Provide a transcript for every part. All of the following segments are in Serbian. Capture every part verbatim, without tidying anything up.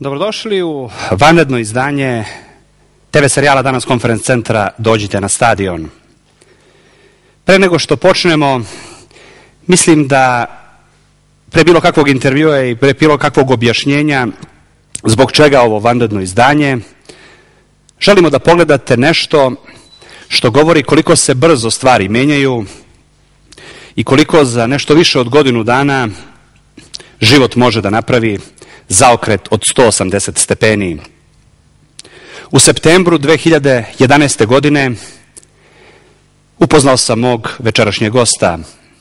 Dobrodošli u vanredno izdanje te ve serijala Danas Konferenc centra Dođite na stadion. Pre nego što počnemo, mislim da pre bilo kakvog intervjua i pre bilo kakvog objašnjenja zbog čega ovo vanredno izdanje, želimo da pogledate nešto što govori koliko se brzo stvari menjaju i koliko za nešto više od godinu dana život može da napravi zaokret od sto osamdeset stepeni. U septembru dve hiljade jedanaeste. godine upoznao sam mog večerašnjeg gosta.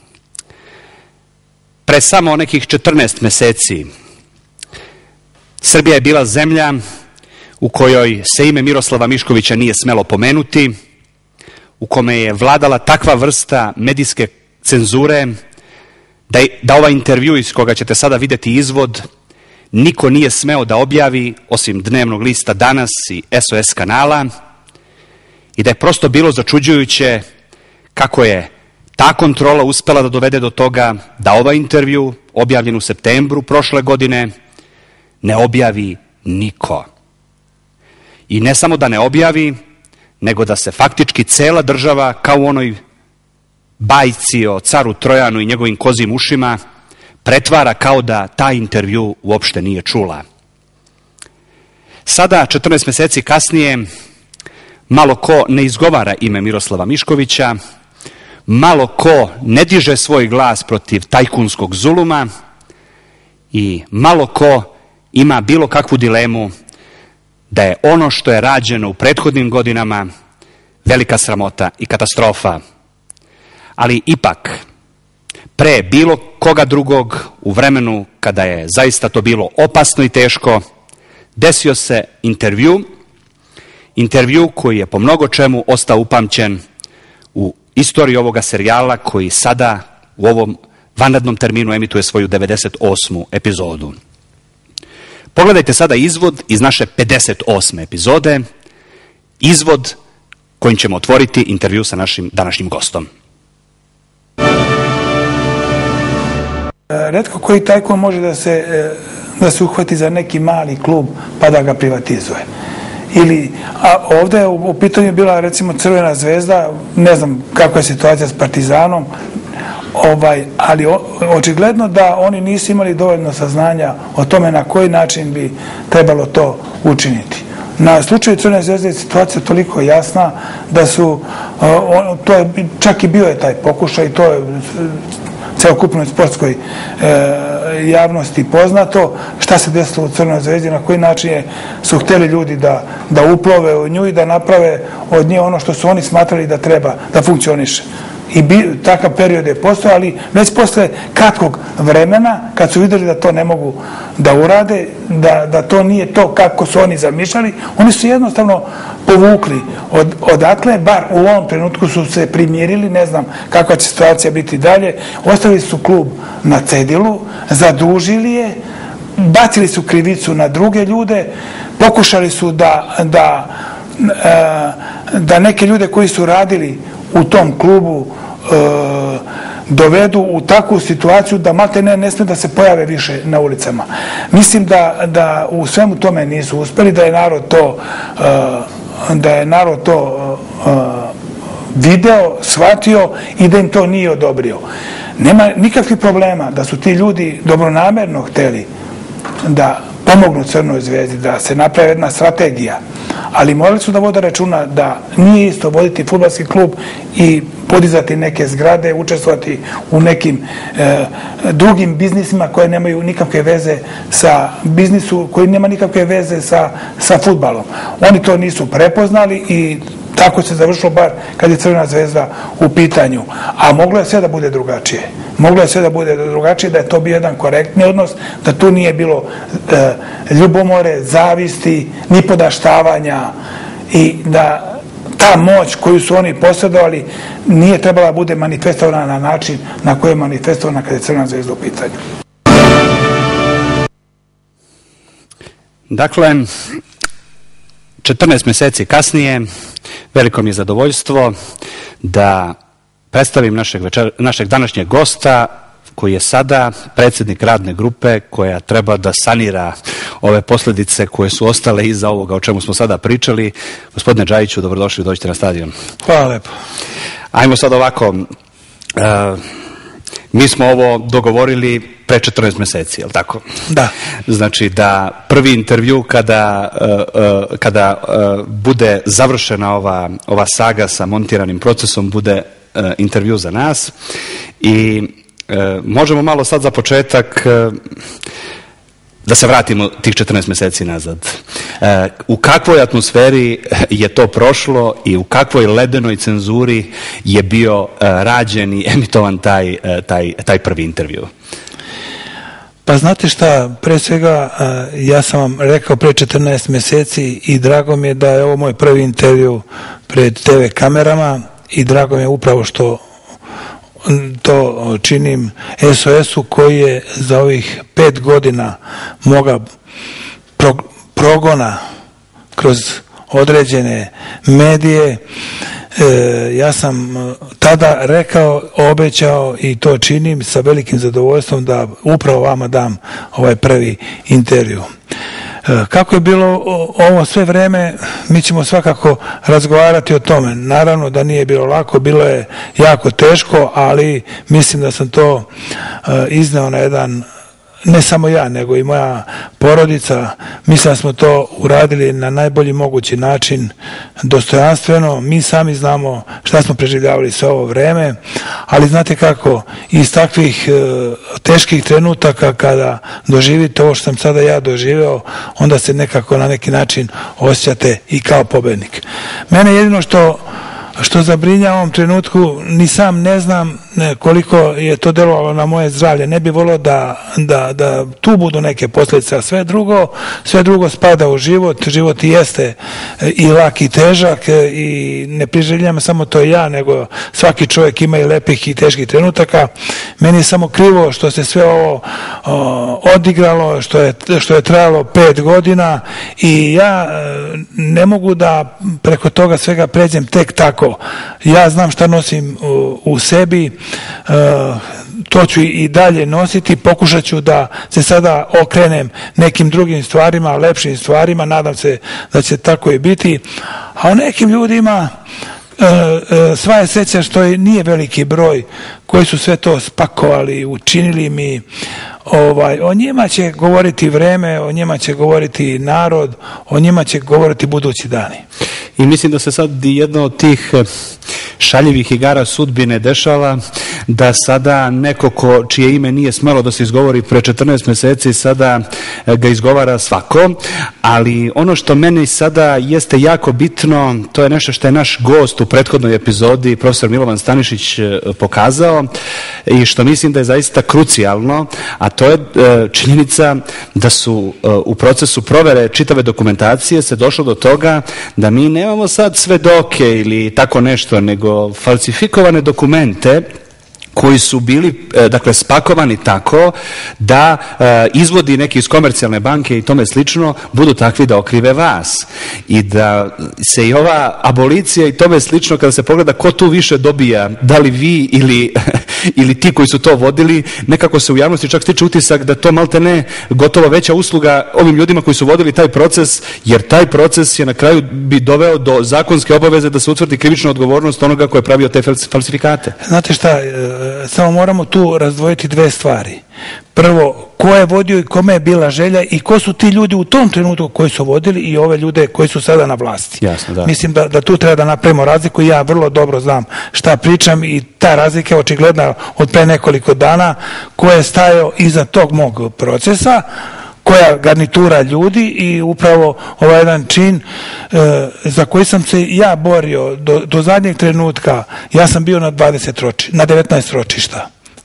Pre samo nekih četrnaest meseci Srbija je bila zemlja u kojoj se ime Miroslava Miškovića nije smelo pomenuti, u kome je vladala takva vrsta medijske cenzure da, da ovaj intervju iz koga ćete sada vidjeti izvod niko nije smeo da objavi osim dnevnog lista Danas i es o es kanala i da je prosto bilo začuđujuće kako je ta kontrola uspela da dovede do toga da ovaj intervju, objavljen u septembru prošle godine, ne objavi niko. I ne samo da ne objavi, nego da se faktički cela država, kao u onoj bajci o caru Trojanu i njegovim kozim ušima, pretvara kao da taj intervju uopšte nije čula. Sada, četrnaest meseci kasnije, malo ko ne izgovara ime Miroslava Miškovića, malo ko ne diže svoj glas protiv tajkunskog zuluma i malo ko ima bilo kakvu dilemu da je ono što je rađeno u prethodnim godinama velika sramota i katastrofa. Ali ipak, pre bilo koga drugog, u vremenu kada je zaista to bilo opasno i teško, desio se intervju, intervju koji je po mnogo čemu ostao upamćen u istoriji ovoga serijala koji sada u ovom vanrednom terminu emituje svoju devedeset osmu epizodu. Pogledajte sada izvod iz naše pedeset osme epizode, izvod kojim ćemo otvoriti intervju sa našim današnjim gostom. Retko koji tajkun može da se, da se uhvati za neki mali klub pa da ga privatizuje. Ili, a ovdje je u, u pitanju bila recimo Crvena zvezda, ne znam kakva je situacija s Partizanom, ovaj, ali o, očigledno da oni nisu imali dovoljno saznanja o tome na koji način bi trebalo to učiniti. Na slučaju Crvene zvezde je situacija toliko jasna da su, on, to je, čak i bio je taj pokušaj, to je celokupnoj sportskoj e, javnosti poznato, šta se desilo u Crvenoj zvezdi, na koji način je, su htjeli ljudi da, da uplove u nju i da naprave od nje ono što su oni smatrali da treba da funkcioniše. I bi, takav period je postao, ali već posle kratkog vremena, kad su vidjeli da to ne mogu da urade, da, da to nije to kako su oni zamišljali, oni su jednostavno povukli od, odakle, bar u ovom trenutku su se primirili, ne znam kakva će situacija biti dalje, ostavili su klub na cedilu, zadužili je, bacili su krivicu na druge ljude, pokušali su da, da, da neke ljude koji su radili u tom klubu e, dovedu u takvu situaciju da malte ne, ne smije da se pojave više na ulicama. Mislim da, da u svemu tome nisu uspeli, da je narod to, e, da je narod to e, video, shvatio i da im to nije odobrio. Nema nikakvih problema da su ti ljudi dobronamerno hteli da pomognu Crnoj zvezdi, da se napravi jedna strategija, ali morali su da vode računa da nije isto voditi fudbalski klub i podizati neke zgrade, učestvovati u nekim e, drugim biznisima koje nemaju nikakve veze sa biznisu, koji nema nikakve veze sa, sa fudbalom. Oni to nisu prepoznali i tako se završilo bar kad je Crvena zvezda u pitanju. A moglo je sve da bude drugačije. Moglo je sve da bude drugačije, da je to bio jedan korektni odnos, da tu nije bilo e, ljubomore, zavisti, ni podaštavanja i da ta moć koju su oni posjedovali nije trebala da bude manifestovana na način na koji je manifestovana kada je Crvena zvezda u pitanju. Dakle, četrnaest meseci kasnije, veliko mi je zadovoljstvo da predstavim našeg, večer, našeg današnjeg gosta, koji je sada predsjednik radne grupe koja treba da sanira ove posljedice koje su ostale iza ovoga o čemu smo sada pričali. Gospodine Džajiću, dobrodošli, dođite na stadion. Hvala lepo. Ajmo sad ovako, uh, mi smo ovo dogovorili pre četrnaest mjeseci, je li tako? Da. Znači da prvi intervju kada, uh, uh, kada uh, bude završena ova, ova saga sa montiranim procesom, bude uh, intervju za nas i uh, možemo malo sad za početak uh, da se vratimo tih četrnaest mjeseci nazad. E, u kakvoj atmosferi je to prošlo i u kakvoj ledenoj cenzuri je bio e, rađen i emitovan taj, e, taj, taj prvi intervju? Pa znate šta, pre svega ja sam vam rekao pre četrnaest mjeseci i drago mi je da je ovo moj prvi intervju pred te ve kamerama i drago mi je upravo što to činim es o es-u koji je za ovih pet godina moga progona kroz određene medije. E, ja sam tada rekao, obećao i to činim sa velikim zadovoljstvom da upravo vama dam ovaj prvi intervju. Kako je bilo ovo sve vreme, mi ćemo svakako razgovarati o tome. Naravno da nije bilo lako, bilo je jako teško, ali mislim da sam to izneo na jedan, ne samo ja, nego i moja porodica. Mislim da smo to uradili na najbolji mogući način, dostojanstveno. Mi sami znamo šta smo preživljavali sve ovo vreme, ali znate kako, iz takvih e, teških trenutaka kada doživite ovo što sam sada ja doživeo, onda se nekako na neki način osjećate i kao pobednik. Mene jedino što što zabrinja u ovom trenutku, ni sam ne znam koliko je to delovalo na moje zdravlje. Ne bi volio da, da, da tu budu neke posljedice, a sve drugo, sve drugo spada u život. Život i jeste i lak i težak i ne priželjam samo to ja, nego svaki čovjek ima i lepih i teških trenutaka. Meni je samo krivo što se sve ovo o, odigralo, što je, što je trajalo pet godina i ja ne mogu da preko toga svega pređem tek tako. Ja znam šta nosim u, u sebi, e, to ću i dalje nositi, pokušat ću da se sada okrenem nekim drugim stvarima, lepšim stvarima, nadam se da će tako i biti, a o nekim ljudima e, e, sva je sreća što je, nije veliki broj koji su sve to spakovali, učinili mi. Ovaj, o njima će govoriti vreme, o njima će govoriti narod, o njima će govoriti budući dani. I mislim da se sad jedna od tih šaljivih igara sudbine dešava, da sada neko ko, čije ime nije smelo da se izgovori pre četrnaest mjeseci, sada ga izgovara svako, ali ono što meni sada jeste jako bitno, to je nešto što je naš gost u prethodnoj epizodi, profesor Milovan Stanišić, pokazao i što mislim da je zaista krucijalno, a to je činjenica da su u procesu provere čitave dokumentacije se došlo do toga da mi nemamo sad svedoke ili tako nešto, nego falsifikovane dokumente koji su bili, dakle, spakovani tako da e, izvodi neki iz komercijalne banke i tome slično budu takvi da okrive vas. I da se i ova abolicija i tome slično, kada se pogleda ko tu više dobija, da li vi ili, ili ti koji su to vodili, nekako se u javnosti čak stiče utisak da to malte ne gotovo veća usluga ovim ljudima koji su vodili taj proces, jer taj proces je na kraju bi doveo do zakonske obaveze da se utvrdi krivična odgovornost onoga ko je pravio te falsifikate. Znate šta, samo moramo tu razdvojiti dve stvari. Prvo, ko je vodio i kome je bila želja i ko su ti ljudi u tom trenutku koji su vodili i ove ljude koji su sada na vlasti. Jasno, da. Mislim da, da tu treba da napravimo razliku. Ja vrlo dobro znam šta pričam i ta razlika je očigledna od pre nekoliko dana ko je stajao iza tog mog procesa, koja garnitura ljudi i upravo ovaj jedan čin e, za koji sam se ja borio do, do zadnjeg trenutka. Ja sam bio na dvadeset roči, na devetnaest ročišta.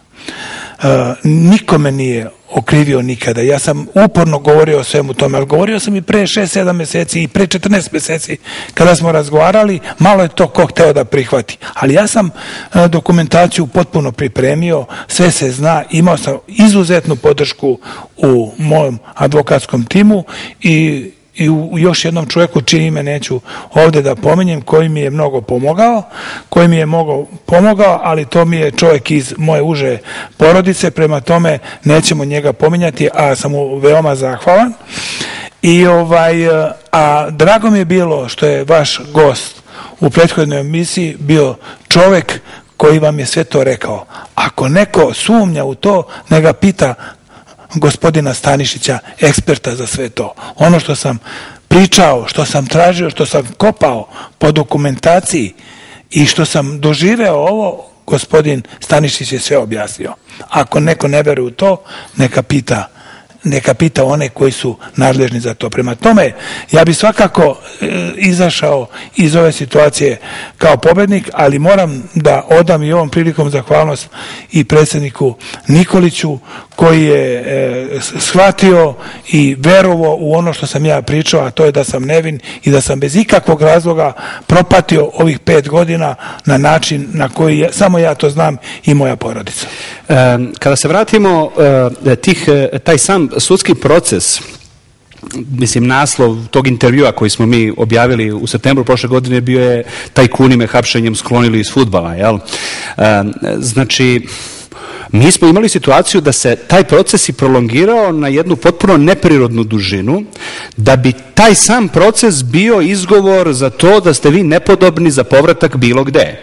E, niko me nije okrivio nikada. Ja sam uporno govorio o svemu tome, ali govorio sam i pre šest sedam mjeseci i pre četrnaest mjeseci kada smo razgovarali, malo je to ko hteo da prihvati. Ali ja sam e, dokumentaciju potpuno pripremio, sve se zna, imao sam izuzetnu podršku u mom advokatskom timu i i u još jednom čovjeku čiji ime neću ovdje da pominjem, koji mi je mnogo pomogao, koji mi je mnogo pomogao, ali to mi je čovjek iz moje uže porodice, prema tome nećemo njega pominjati, a sam mu veoma zahvalan. I ovaj, a drago mi je bilo što je vaš gost u prethodnoj emisiji bio čovek koji vam je sve to rekao. Ako neko sumnja u to, ne ga pita gospodina Stanišića, eksperta za sve to. Ono što sam pričao, što sam tražio, što sam kopao po dokumentaciji i što sam doživeo ovo, gospodin Stanišić je sve objasnio. Ako neko ne veruje u to, neka pita neka pita one koji su nadležni za to. Prema tome, ja bi svakako e, izašao iz ove situacije kao pobednik, ali moram da odam i ovom prilikom zahvalnost i predsjedniku Nikoliću koji je e, shvatio i verovao u ono što sam ja pričao, a to je da sam nevin i da sam bez ikakvog razloga propatio ovih pet godina na način na koji je, samo ja to znam i moja porodica. E, kada se vratimo e, tih, taj sam sudski proces, mislim, naslov tog intervjua koji smo mi objavili u septembru prošle godine bio je tajkuni me hapšenjem sklonili iz fudbala, jel? E, znači, mi smo imali situaciju da se taj proces i prolongirao na jednu potpuno neprirodnu dužinu, da bi taj sam proces bio izgovor za to da ste vi nepodobni za povratak bilo gde.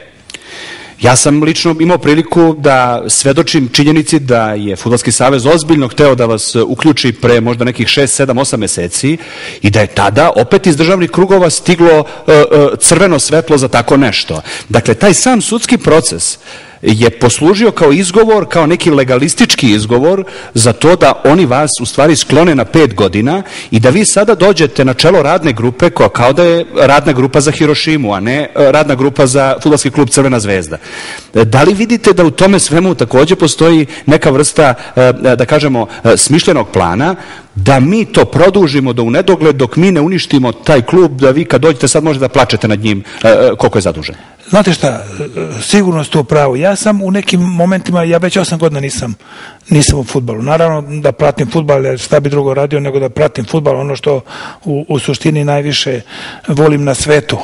Ja sam lično imao priliku da svedočim činjenici da je Fudbalski savez ozbiljno hteo da vas uključi pre možda nekih šest, sedam, osam meseci i da je tada opet iz državnih krugova stiglo uh, uh, crveno svetlo za tako nešto. Dakle, taj sam sudski proces je poslužio kao izgovor, kao neki legalistički izgovor za to da oni vas u stvari sklone na pet godina i da vi sada dođete na čelo radne grupe koja kao da je radna grupa za Hirošimu, a ne radna grupa za fudbalski klub Crvena zvezda. Da li vidite da u tome svemu takođe postoji neka vrsta, da kažemo, smišljenog plana da mi to produžimo do u nedogled dok mi ne uništimo taj klub, da vi kad dođete sad možete da plačete nad njim koliko je zadužen? Znate šta, sigurno ste u pravu. Ja sam u nekim momentima, ja već osam godina nisam, nisam u fudbalu. Naravno da pratim fudbal, jer šta bi drugo radio nego da pratim fudbal, ono što u, u suštini najviše volim na svetu.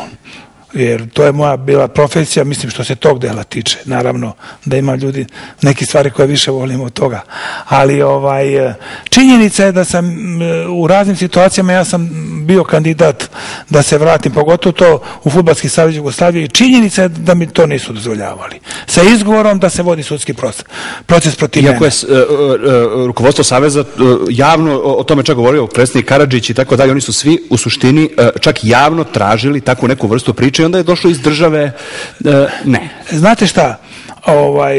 Jer to je moja bila profesija, mislim što se tog dela tiče. Naravno da ima ljudi neke stvari koje više volim od toga. Ali ovaj, činjenica je da sam u raznim situacijama, ja sam bio kandidat da se vratim, pogotovo to u Fudbalski savez Jugoslavije, i činjenica je da mi to nisu dozvoljavali. Sa izgovorom da se vodi sudski proces, proces protiv mene. Iako je uh, uh, rukovodstvo Saveza uh, javno o, o tome čak govorio predsjednik Karadžić i tako dalje, oni su svi u suštini uh, čak javno tražili takvu neku vrstu priče i onda je došlo iz države, ne. Znate šta, ovaj,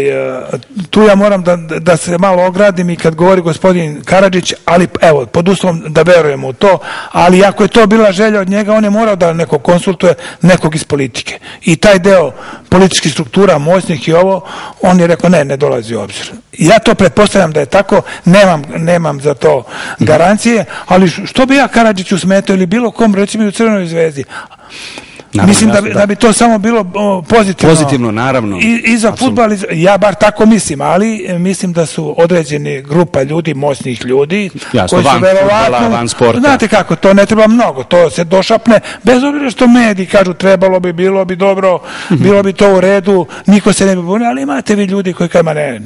tu ja moram da, da se malo ogradim i kad govori gospodin Karadžić, ali evo, pod uslovom da verujemo u to, ali ako je to bila želja od njega, on je morao da nekog konsultuje, nekog iz politike. I taj deo političkih struktura, moćnih i ovo, on je rekao ne, ne dolazi u obzir. Ja to pretpostavljam da je tako, nemam, nemam za to garancije, ali što bi ja Karadžiću smetao ili bilo kom, recimo i u Crvenoj zvezdi, naravno, mislim da bi, da bi to samo bilo o, pozitivno. Pozitivno, naravno. I, i za fudbal, ja bar tako mislim, ali mislim da su određeni grupa ljudi, moćnih ljudi, jasno, koji van su verovatno, fudbala, van sporta. Znate kako, to ne treba mnogo, to se došapne, bez obzira što mediji kažu trebalo bi, bilo bi dobro, mm-hmm. bilo bi to u redu, niko se ne bi bunio, ali imate vi ljudi koji kažu, ma ne,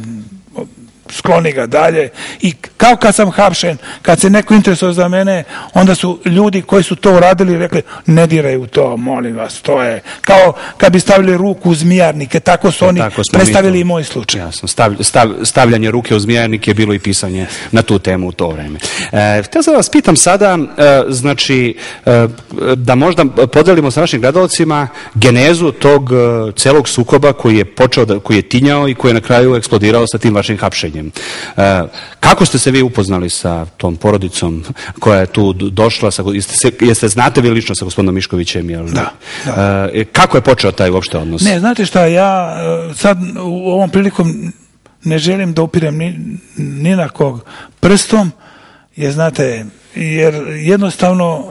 skloni ga dalje. I kao kad sam hapšen, kad se neko interesuje za mene, onda su ljudi koji su to uradili rekli, ne diraj u to, molim vas, to je kao kad bi stavili ruku u zmijarnike, tako su oni tako predstavili i moj slučaj. Jasno, stav, stav, stavljanje ruke u zmijarnike je bilo i pisanje na tu temu u to vreme. E, htio sam vas pitam sada, e, znači, e, da možda podelimo sa našim gledalcima genezu tog e, celog sukoba koji je počeo, da, koji je tinjao i koji je na kraju eksplodirao sa tim vašim hapšenjem. E, kako ste se vi upoznali sa tom porodicom koja je tu došla? Sa, jeste, jeste znate vi lično sa gospodinom Miškovićem? Jel? Da. da. E, kako je počeo taj uopšte odnos? Ne, znate šta, ja sad u ovom prilikom ne želim da upirem ni, ni na kog prstom, jer znate, jer jednostavno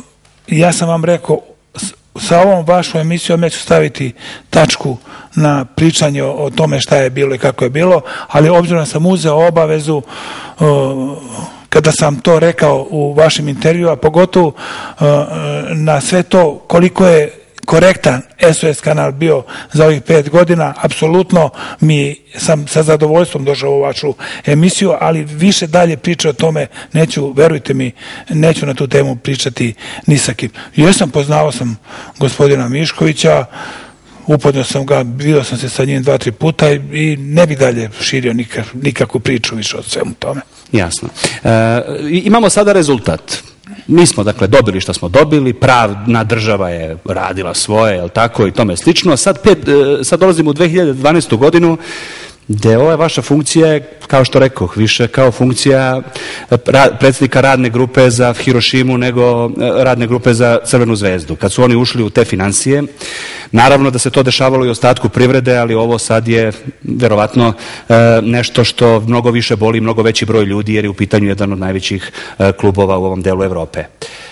ja sam vam rekao, sa ovom vašom emisijom ja ću staviti tačku na pričanje o tome šta je bilo i kako je bilo, ali obzirom sam uzeo obavezu uh, kada sam to rekao u vašim intervjua, pogotovo uh, na sve to koliko je korektan S O S kanal bio za ovih pet godina, apsolutno mi sam sa zadovoljstvom došao u vašu emisiju, ali više dalje priče o tome neću, verujte mi, neću na tu temu pričati ni sa kim. Jesam, poznao sam gospodina Miškovića, upoznao sam ga, vidio sam se sa njim dva, tri puta i ne bi dalje širio nikak, nikakvu priču više o svemu tome. Jasno. E, imamo sada rezultat. Mi smo, dakle, dobili što smo dobili, pravna država je radila svoje, jel tako, i tome slično. Sad, pet, sad dolazimo u dve hiljade dvanaestu godinu, gde ova vaša funkcija je, kao što rekoh, više kao funkcija predsjednika radne grupe za Hirošimu nego radne grupe za Crvenu zvezdu. Kad su oni ušli u te financije, naravno da se to dešavalo i ostatku privrede, ali ovo sad je verovatno nešto što mnogo više boli, mnogo veći broj ljudi, jer je u pitanju jedan od najvećih klubova u ovom delu Evrope.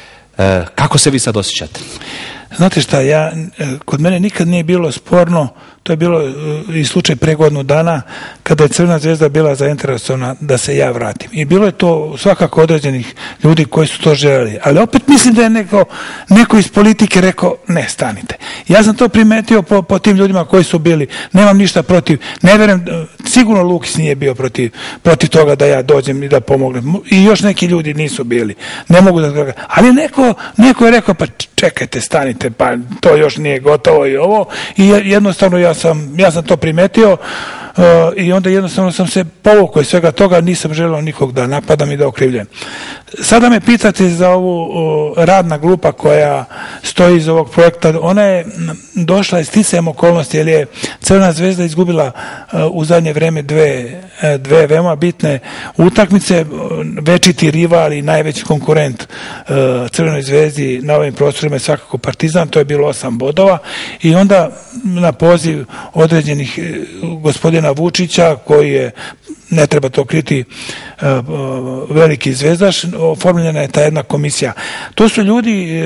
Kako se vi sad osjećate? Znate šta, ja, kod mene nikad nije bilo sporno, to je bilo i slučaj pre godinu dana, kada je Crvena zvezda bila zainteresovana da se ja vratim. I bilo je to svakako određenih ljudi koji su to želeli. Ali opet mislim da je neko, neko iz politike rekao, ne, stanite. Ja sam to primetio po, po tim ljudima koji su bili. Nemam ništa protiv, ne verujem, sigurno Lukis nije bio protiv, protiv toga da ja dođem i da pomognem. I još neki ljudi nisu bili. Ne mogu da... Ali neko, neko je rekao, pa čekajte, stanite, pa to još nije gotovo i ovo. I jednostavno ja sam, ja sam to primetio uh, i onda jednostavno sam se povukao iz svega toga, nisam želeo nikog da napadam i da okrivljujem. Sada me pitate za ovu uh, radna grupa koja stoji iz ovog projekta. Ona je došla sticajem okolnosti, jer je Crvena zvezda izgubila uh, u zadnje vreme dve, uh, dve veoma bitne utakmice. Večiti rival i najveći konkurent uh, Crvenoj zvezdi na ovim prostorima je svakako Partizan, to je bilo osam bodova i onda na poziv određenih gospodina Vučića, koji je, ne treba to kriti, veliki zvezdaš, oformljena je ta jedna komisija. To su ljudi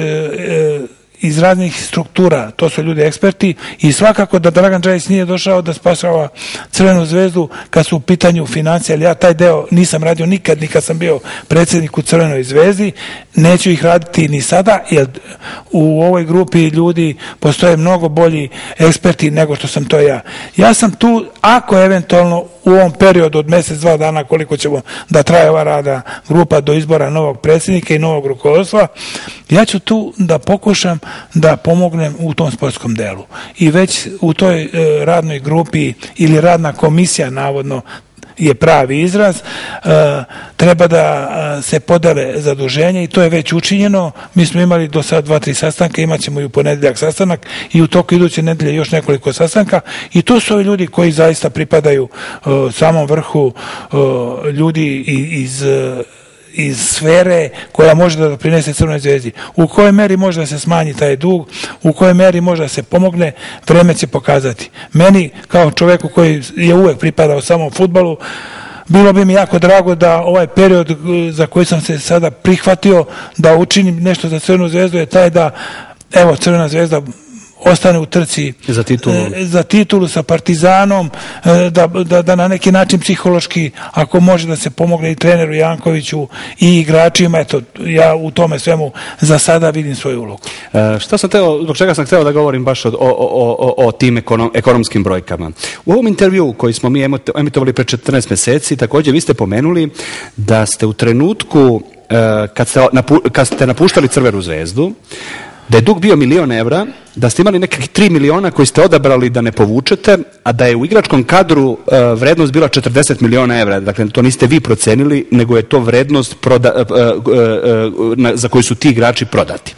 iz raznih struktura, to su ljudi eksperti i svakako da Dragan Džajić nije došao da spasava Crvenu zvezdu kad su u pitanju financije, ali ja taj deo nisam radio nikad, nikad sam bio predsjednik u Crvenoj zvezdi, neću ih raditi ni sada, jer u ovoj grupi ljudi postoje mnogo bolji eksperti nego što sam to ja. Ja sam tu, ako eventualno u ovom periodu od mjesec, dva dana, koliko ćemo da traje ova rada grupa do izbora novog predsjednika i novog rukovodstva, ja ću tu da pokušam da pomognem u tom sportskom delu. I već u toj e, radnoj grupi ili radna komisija, navodno je pravi izraz, e, treba da se podele zaduženje i to je već učinjeno. Mi smo imali do sada dva, tri sastanka, imat ćemo i u ponedjeljak sastanak i u toku iduće nedelje još nekoliko sastanka i to su ovi ljudi koji zaista pripadaju e, samom vrhu e, ljudi iz iz sfere koja može da doprinese Crvenoj zvezdi. U kojoj meri može da se smanji taj dug, u kojoj meri može da se pomogne, vreme će pokazati. Meni, kao čoveku koji je uvek pripadao samom fudbalu, bilo bi mi jako drago da ovaj period za koji sam se sada prihvatio da učinim nešto za Crvenu zvezdu je taj da, evo, Crvena zvezda ostane u trci za titulu, e, za titulu sa Partizanom, e, da, da, da na neki način psihološki, ako može da se pomogne i treneru Jankoviću i igračima, eto, ja u tome svemu za sada vidim svoju ulogu. E, šta sam teo, zbog čega sam hteo da govorim baš o, o, o, o tim ekonom, ekonomskim brojkama. U ovom intervju koji smo mi emitovali pre četrnaest meseci, također vi ste pomenuli da ste u trenutku e, kad, ste napu, kad ste napuštali Crvenu zvezdu, da je dug bio milion evra, da ste imali nekakvih tri miliona koji ste odabrali da ne povučete, a da je u igračkom kadru uh, vrednost bila četrdeset miliona evra. Dakle, to niste vi procenili, nego je to vrednost proda, uh, uh, uh, na, za koju su ti igrači prodati.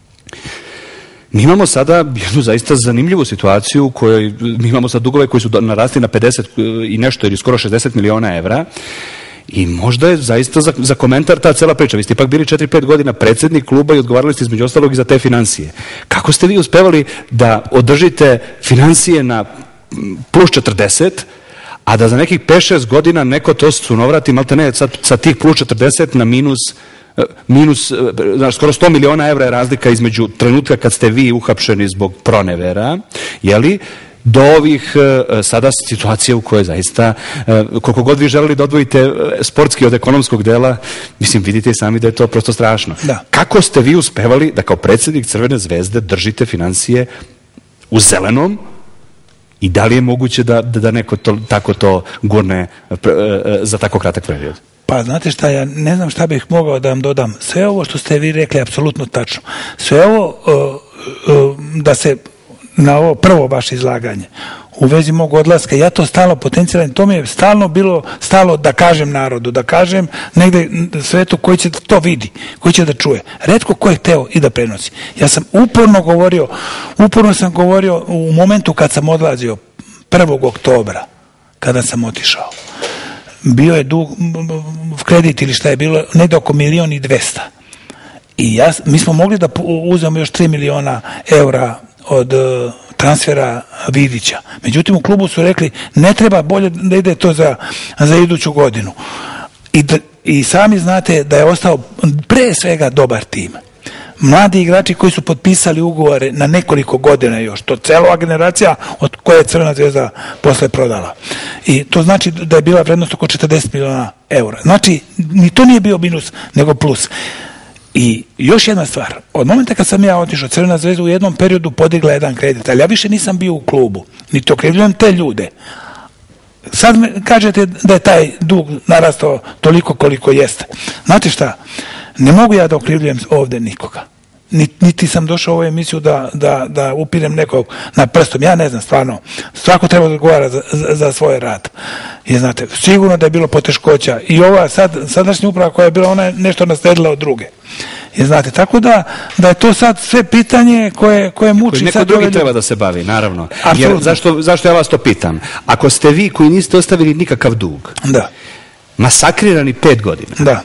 Mi imamo sada jednu zaista zanimljivu situaciju u kojoj mi imamo sad dugove koji su narasli na pedeset i nešto ili skoro šezdeset miliona evra. I možda je zaista za, za komentar ta cela priča. Vi ste ipak bili četiri pet godina predsjednik kluba i odgovarali ste između ostalog i za te financije. Kako ste vi uspevali da održite financije na plus četrdeset, a da za nekih pet šest godina neko to sunovrati, malte ne, sa, sa tih plus četrdeset na minus, minus, znaš, skoro sto miliona evra je razlika između trenutka kad ste vi uhapšeni zbog pronevera, jeli, do ovih sada situacija u kojoj zaista, koliko god vi želeli da odvojite sportski od ekonomskog dela, mislim, vidite i sami da je to prosto strašno. Da. Kako ste vi uspevali da kao predsjednik Crvene zvezde držite financije u zelenom i da li je moguće da, da neko to, tako to gurne za tako kratak period? Pa znate šta, ja ne znam šta bih mogao da vam dodam. Sve ovo što ste vi rekli je apsolutno tačno. Sve ovo uh, uh, da se na ovo prvo vaše izlaganje u vezi mog odlaska, ja to stalno potenciram, to mi je stalno bilo stalo da kažem narodu, da kažem negde svetu koji će to vidi, koji će da čuje. Retko ko je hteo i da prenosi. Ja sam uporno govorio, uporno sam govorio u momentu kad sam odlazio prvog oktobra, kada sam otišao. Bio je dug, kredit ili šta je bilo, negde oko milion i dvesta. I ja, mi smo mogli da uzmemo još tri miliona eura od uh, transfera Vidića. Međutim, u klubu su rekli, ne treba, bolje da ide to za, za iduću godinu. I, da, I sami znate da je ostao pre svega dobar tim. Mladi igrači koji su potpisali ugovore na nekoliko godina još, to cela generacija od koje je Crvena zvezda posle prodala. I to znači da je bila vrednost oko četrdeset miliona eura. Znači, ni to nije bio minus, nego plus. I još jedna stvar, od momenta kad sam ja otišao, Crvena zvezda u jednom periodu podigla jedan kredit, ali ja više nisam bio u klubu, niti okrivljujem te ljude. Sad me kažete da je taj dug narastao toliko koliko jeste. Znate šta, ne mogu ja da okrivljujem ovde nikoga. Niti sam došao u ovu emisiju da, da, da upirem nekog na prstom. Ja ne znam, stvarno. Svako treba da odgovara za, za, za svoj rad. I znate, sigurno da je bilo poteškoća. I ova sad, sadašnja uprava koja je bila, ona je nešto nasledila od druge. I znate, tako da, da je to sad sve pitanje koje, koje muči. Koji neko sad drugi ove... treba da se bavi, naravno. Jer, zašto, zašto ja vas to pitam? Ako ste vi koji niste ostavili nikakav dug, da. masakrirani pet godina, da.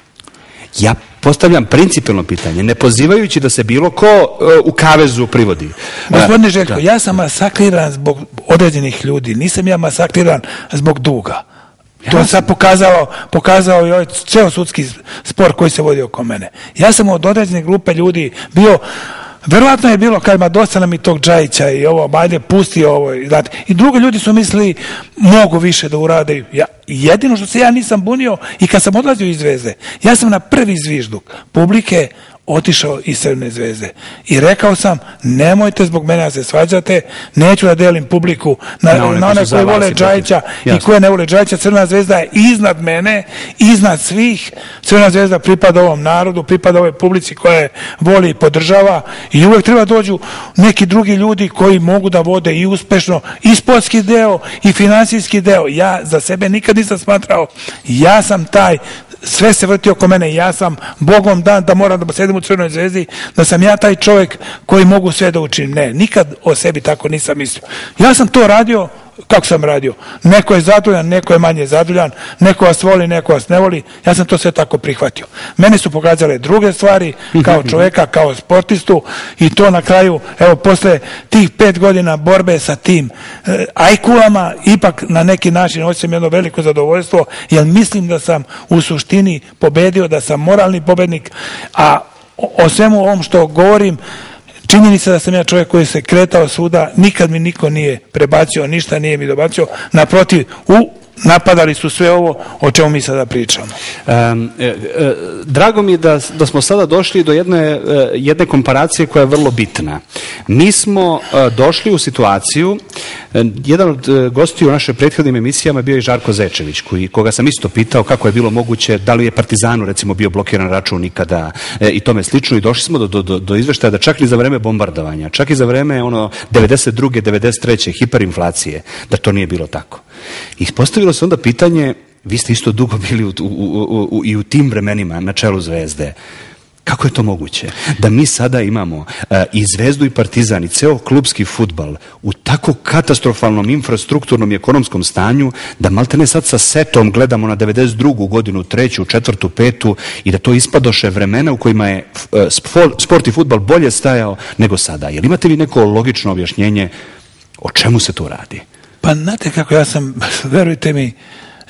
Ja postavljam principijelno pitanje, ne pozivajući da se bilo ko uh, u kavezu privodi. Gospodine Željko, da. Ja sam masakriran zbog određenih ljudi, nisam ja masakriran zbog duga. To je sad pokazalo, pokazao i ovaj ceo sudski spor koji se vodi oko mene. Ja sam od određene grupe ljudi bio, verovatno je bilo kad ma dosta nam i tog Džajića i ovo, ajde pusti ovo. Znate. I drugi ljudi su mislili mogu više da urade. Ja, jedino što se ja nisam bunio i kad sam odlazio iz Zvezde, ja sam na prvi zvižduk publike otišao iz Crvene zvezde. I rekao sam, nemojte zbog mene da se svađate, neću da delim publiku na, na one, na one koje vole Džajića i koje ne vole Džajića. Crvena zvezda je iznad mene, iznad svih. Crvena zvezda pripada ovom narodu, pripada ovoj publici koja je voli i podržava i uvek treba dođu neki drugi ljudi koji mogu da vode i uspešno i sportski deo i finansijski deo. Ja za sebe nikad nisam smatrao, ja sam taj, sve se vrti oko mene, ja sam Bogom dan da moram da sedim u Crvenoj zvezdi, da sam ja taj čovjek koji mogu sve da učinim. Ne, nikad o sebi tako nisam mislio. Ja sam to radio, kako sam radio? Neko je zadovoljan, neko je manje zadovoljan, neko vas voli, neko vas ne voli. Ja sam to sve tako prihvatio. Mene su pokazale druge stvari, kao čovjeka, kao sportistu i to na kraju, evo, posle tih pet godina borbe sa tim e, ajkulama, ipak na neki način osjećam jedno veliko zadovoljstvo, jer mislim da sam u suštini pobedio, da sam moralni pobednik, a o, o svemu ovom što govorim, činjenica da sam ja čovjek koji se kretao svuda, nikad mi niko nije prebacio, ništa nije mi dobacio, naprotiv, u, napadali su sve ovo o čemu mi sada pričamo. Um, e, e, drago mi je da, da smo sada došli do jedne, e, jedne komparacije koja je vrlo bitna. Mi smo e, došli u situaciju, e, jedan od e, gostiju u našoj prethodnim emisijama je bio i Žarko Zečević, koji, koga sam isto pitao kako je bilo moguće, da li je Partizanu recimo bio blokiran račun nikada e, i tome slično, i došli smo do, do, do, do izveštaja da čak i za vreme bombardovanja, čak i za vreme ono devedeset druge devedeset treće hiperinflacije, da to nije bilo tako. I postavilo se onda pitanje, vi ste isto dugo bili u, u, u, u, i u tim vremenima na čelu Zvezde, kako je to moguće da mi sada imamo uh, i Zvezdu i Partizan i ceo klubski fudbal u tako katastrofalnom infrastrukturnom i ekonomskom stanju da maltene sad sa setom gledamo na devedeset drugu godinu, treću, četvrtu, petu i da to ispadoše vremena u kojima je uh, sport i fudbal bolje stajao nego sada. Jel imate vi neko logično objašnjenje o čemu se tu radi? Pa znate kako, ja sam, verujte mi,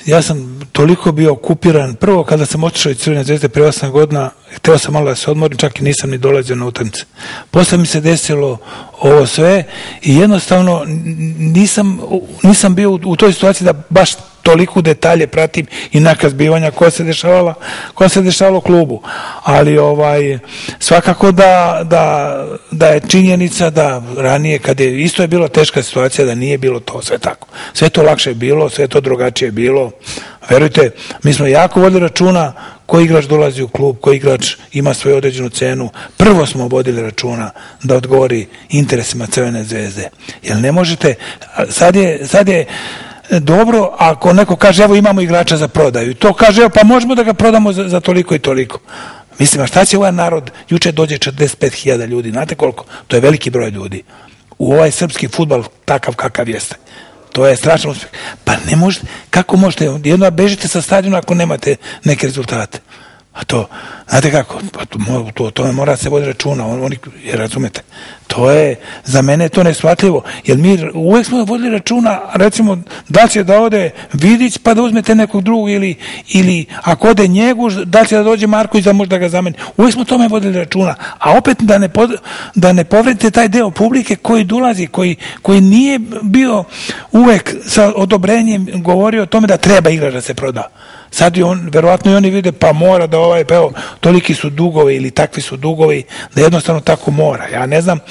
ja sam toliko bio okupiran. Prvo, kada sam otišao iz Crvene zvezde pre osam godina, hteo sam malo da se odmorim, čak i nisam ni dolazio na utakmice. Posle mi se desilo ovo sve i jednostavno nisam, nisam bio u, u toj situaciji da baš toliko detalje pratim i neka zbivanja koja se dešavala, koja se dešavala u klubu. Ali ovaj, svakako da, da, da je činjenica da ranije, kad je, isto je bila teška situacija, da nije bilo to sve tako. Sve to lakše bilo, sve to drugačije bilo. Verujte, mi smo jako vodili računa koji igrač dolazi u klub, koji igrač ima svoju određenu cenu. Prvo smo vodili računa da odgovori interesima Crvene zvezde. Jer ne možete, sad je, sad je dobro ako neko kaže evo imamo igrača za prodaju i to kaže evo pa možemo da ga prodamo za, za toliko i toliko. Mislim, a šta će ovaj narod, juče dođe četrdeset pet hiljada ljudi, znate koliko? To je veliki broj ljudi. U ovaj srpski fudbal takav kakav jeste. To je strašan uspjeh. Pa ne možete, kako možete, jedno bežite sa stadiona ako nemate neke rezultate. A to, znate kako, pa to, to, to mora se voditi računa, on, oni, jer razumete, to je, za mene je to neshvatljivo, jer mi uvek smo vodili računa, recimo, da li će da ode Vidić pa da uzmete nekog drugog ili, ili ako ode Njeguš, da li će da dođe Marković da može da ga zameni. Uvek smo tome vodili računa, a opet da ne, pod, da ne povredite taj deo publike koji dolazi, koji, koji nije bio uvek sa odobrenjem govorio o tome da treba igrač da se proda. Sad i on, verovatno i oni vide, pa mora da ovaj, pa evo, toliki su dugovi ili takvi su dugovi, da jednostavno tako mora. Ja ne znam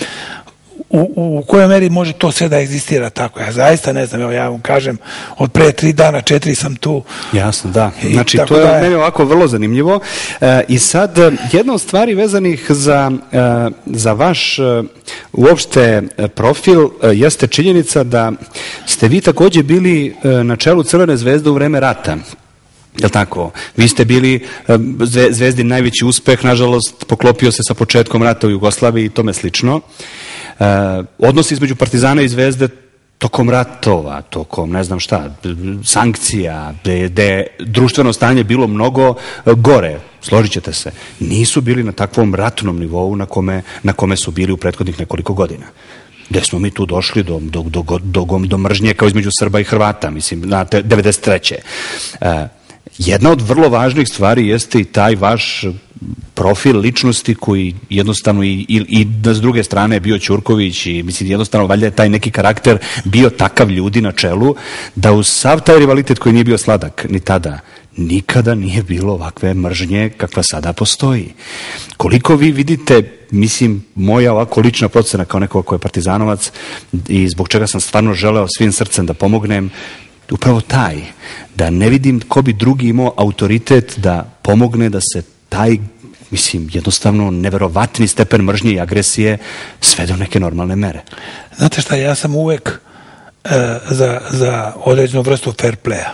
u, u kojoj meri može to sve da egzistira tako. Ja zaista ne znam, evo ja vam kažem, od pre tri dana, četiri sam tu. Jasno, da. Znači, to je, je meni ovako vrlo zanimljivo. E, I sad, jedna od stvari vezanih za, e, za vaš e, uopšte profil e, jeste činjenica da ste vi takođe bili e, na čelu Crvene zvezde u vreme rata. Je li tako? Vi ste bili Zvezdin najveći uspeh, nažalost poklopio se sa početkom rata u Jugoslaviji i tome slično. E, odnos između Partizana i Zvezde tokom ratova, tokom ne znam šta, sankcija, gde je društveno stanje bilo mnogo gore, složit ćete se, nisu bili na takvom ratnom nivou na kome, na kome su bili u prethodnih nekoliko godina. Gde smo mi tu došli do, do, do, do, do mržnje kao između Srba i Hrvata, mislim, na devedeset treće. E, Jedna od vrlo važnih stvari jeste i taj vaš profil ličnosti koji jednostavno i, i, i s druge strane je bio Ćurković i mislim jednostavno valjda je taj neki karakter bio takav ljudi na čelu da uz sav taj rivalitet koji nije bio sladak ni tada nikada nije bilo ovakve mržnje kakva sada postoji. Koliko vi vidite, mislim, moja ovako lična procena kao neko ko je partizanovac i zbog čega sam stvarno želeo svim srcem da pomognem, upravo taj, da ne vidim ko bi drugi imao autoritet da pomogne da se taj, mislim, jednostavno neverovatni stepen mržnje i agresije svede u neke normalne mere. Znate šta, ja sam uvek e, za, za određenu vrstu fair playa,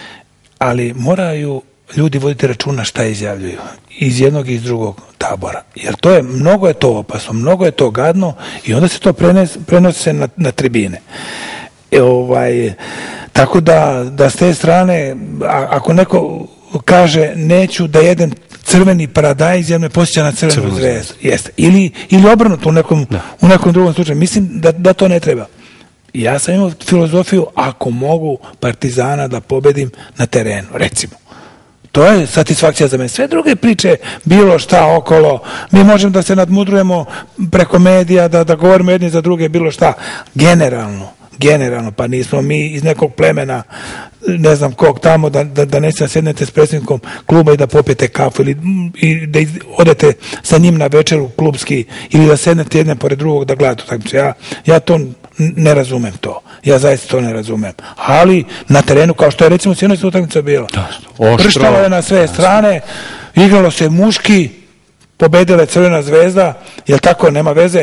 ali moraju ljudi voditi računa šta izjavljuju iz jednog i iz drugog tabora, jer to je, mnogo je to opasno, mnogo je to gadno i onda se to prenes, prenosi na, na tribine. E, ovaj, tako da, da s te strane, a, ako neko kaže neću da jedem crveni paradajz, jer me posjeća na Crvenu zvezdu. Jeste. Ili, ili obrnuto u nekom, u nekom drugom slučaju. Mislim da, da to ne treba. Ja sam imao filozofiju, ako mogu Partizana da pobedim na terenu, recimo. To je satisfakcija za mene. Sve druge priče, bilo šta okolo, mi možemo da se nadmudrujemo preko medija, da, da govorimo jedni za druge, bilo šta. Generalno, generalno, pa nismo mi iz nekog plemena, ne znam kog tamo, da, da, da neće da sednete s predsjednikom kluba i da popijete kafu ili i da odete sa njim na večeru klubski ili da sednete jedne pored drugog da gledate utakmicu. Ja, ja to ne razumem to. Ja zaista to ne razumem. Ali na terenu, kao što je recimo sinoć utakmica bila, prštalo je na sve strane, igralo se muški, pobedila je Crvena zvezda, jel tako, nema veze.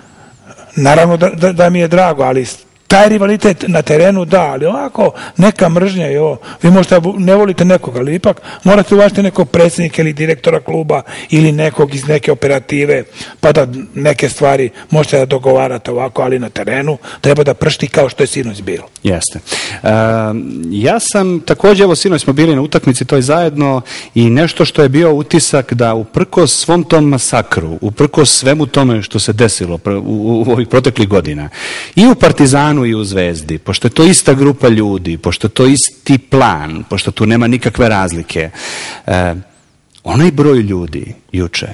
Naravno da, da, da mi je drago, ali taj rivalitet na terenu da, ali ovako neka mržnja, jo, vi možete ne volite nekog, ali ipak morate uvažiti nekog predsjednika ili direktora kluba ili nekog iz neke operative, pa da neke stvari možete da dogovarate ovako, ali na terenu treba da pršti kao što je sinoć bilo. Jeste. Uh, ja sam također, evo sinoć smo bili na utakmici toj zajedno i nešto što je bio utisak da uprkos svom tom masakru, uprkos svemu tome što se desilo u, u, u ovih proteklih godina i u Partizanu Partizanu i u Zvezdi, pošto je to ista grupa ljudi, pošto je to isti plan, pošto tu nema nikakve razlike, e, onaj broj ljudi juče,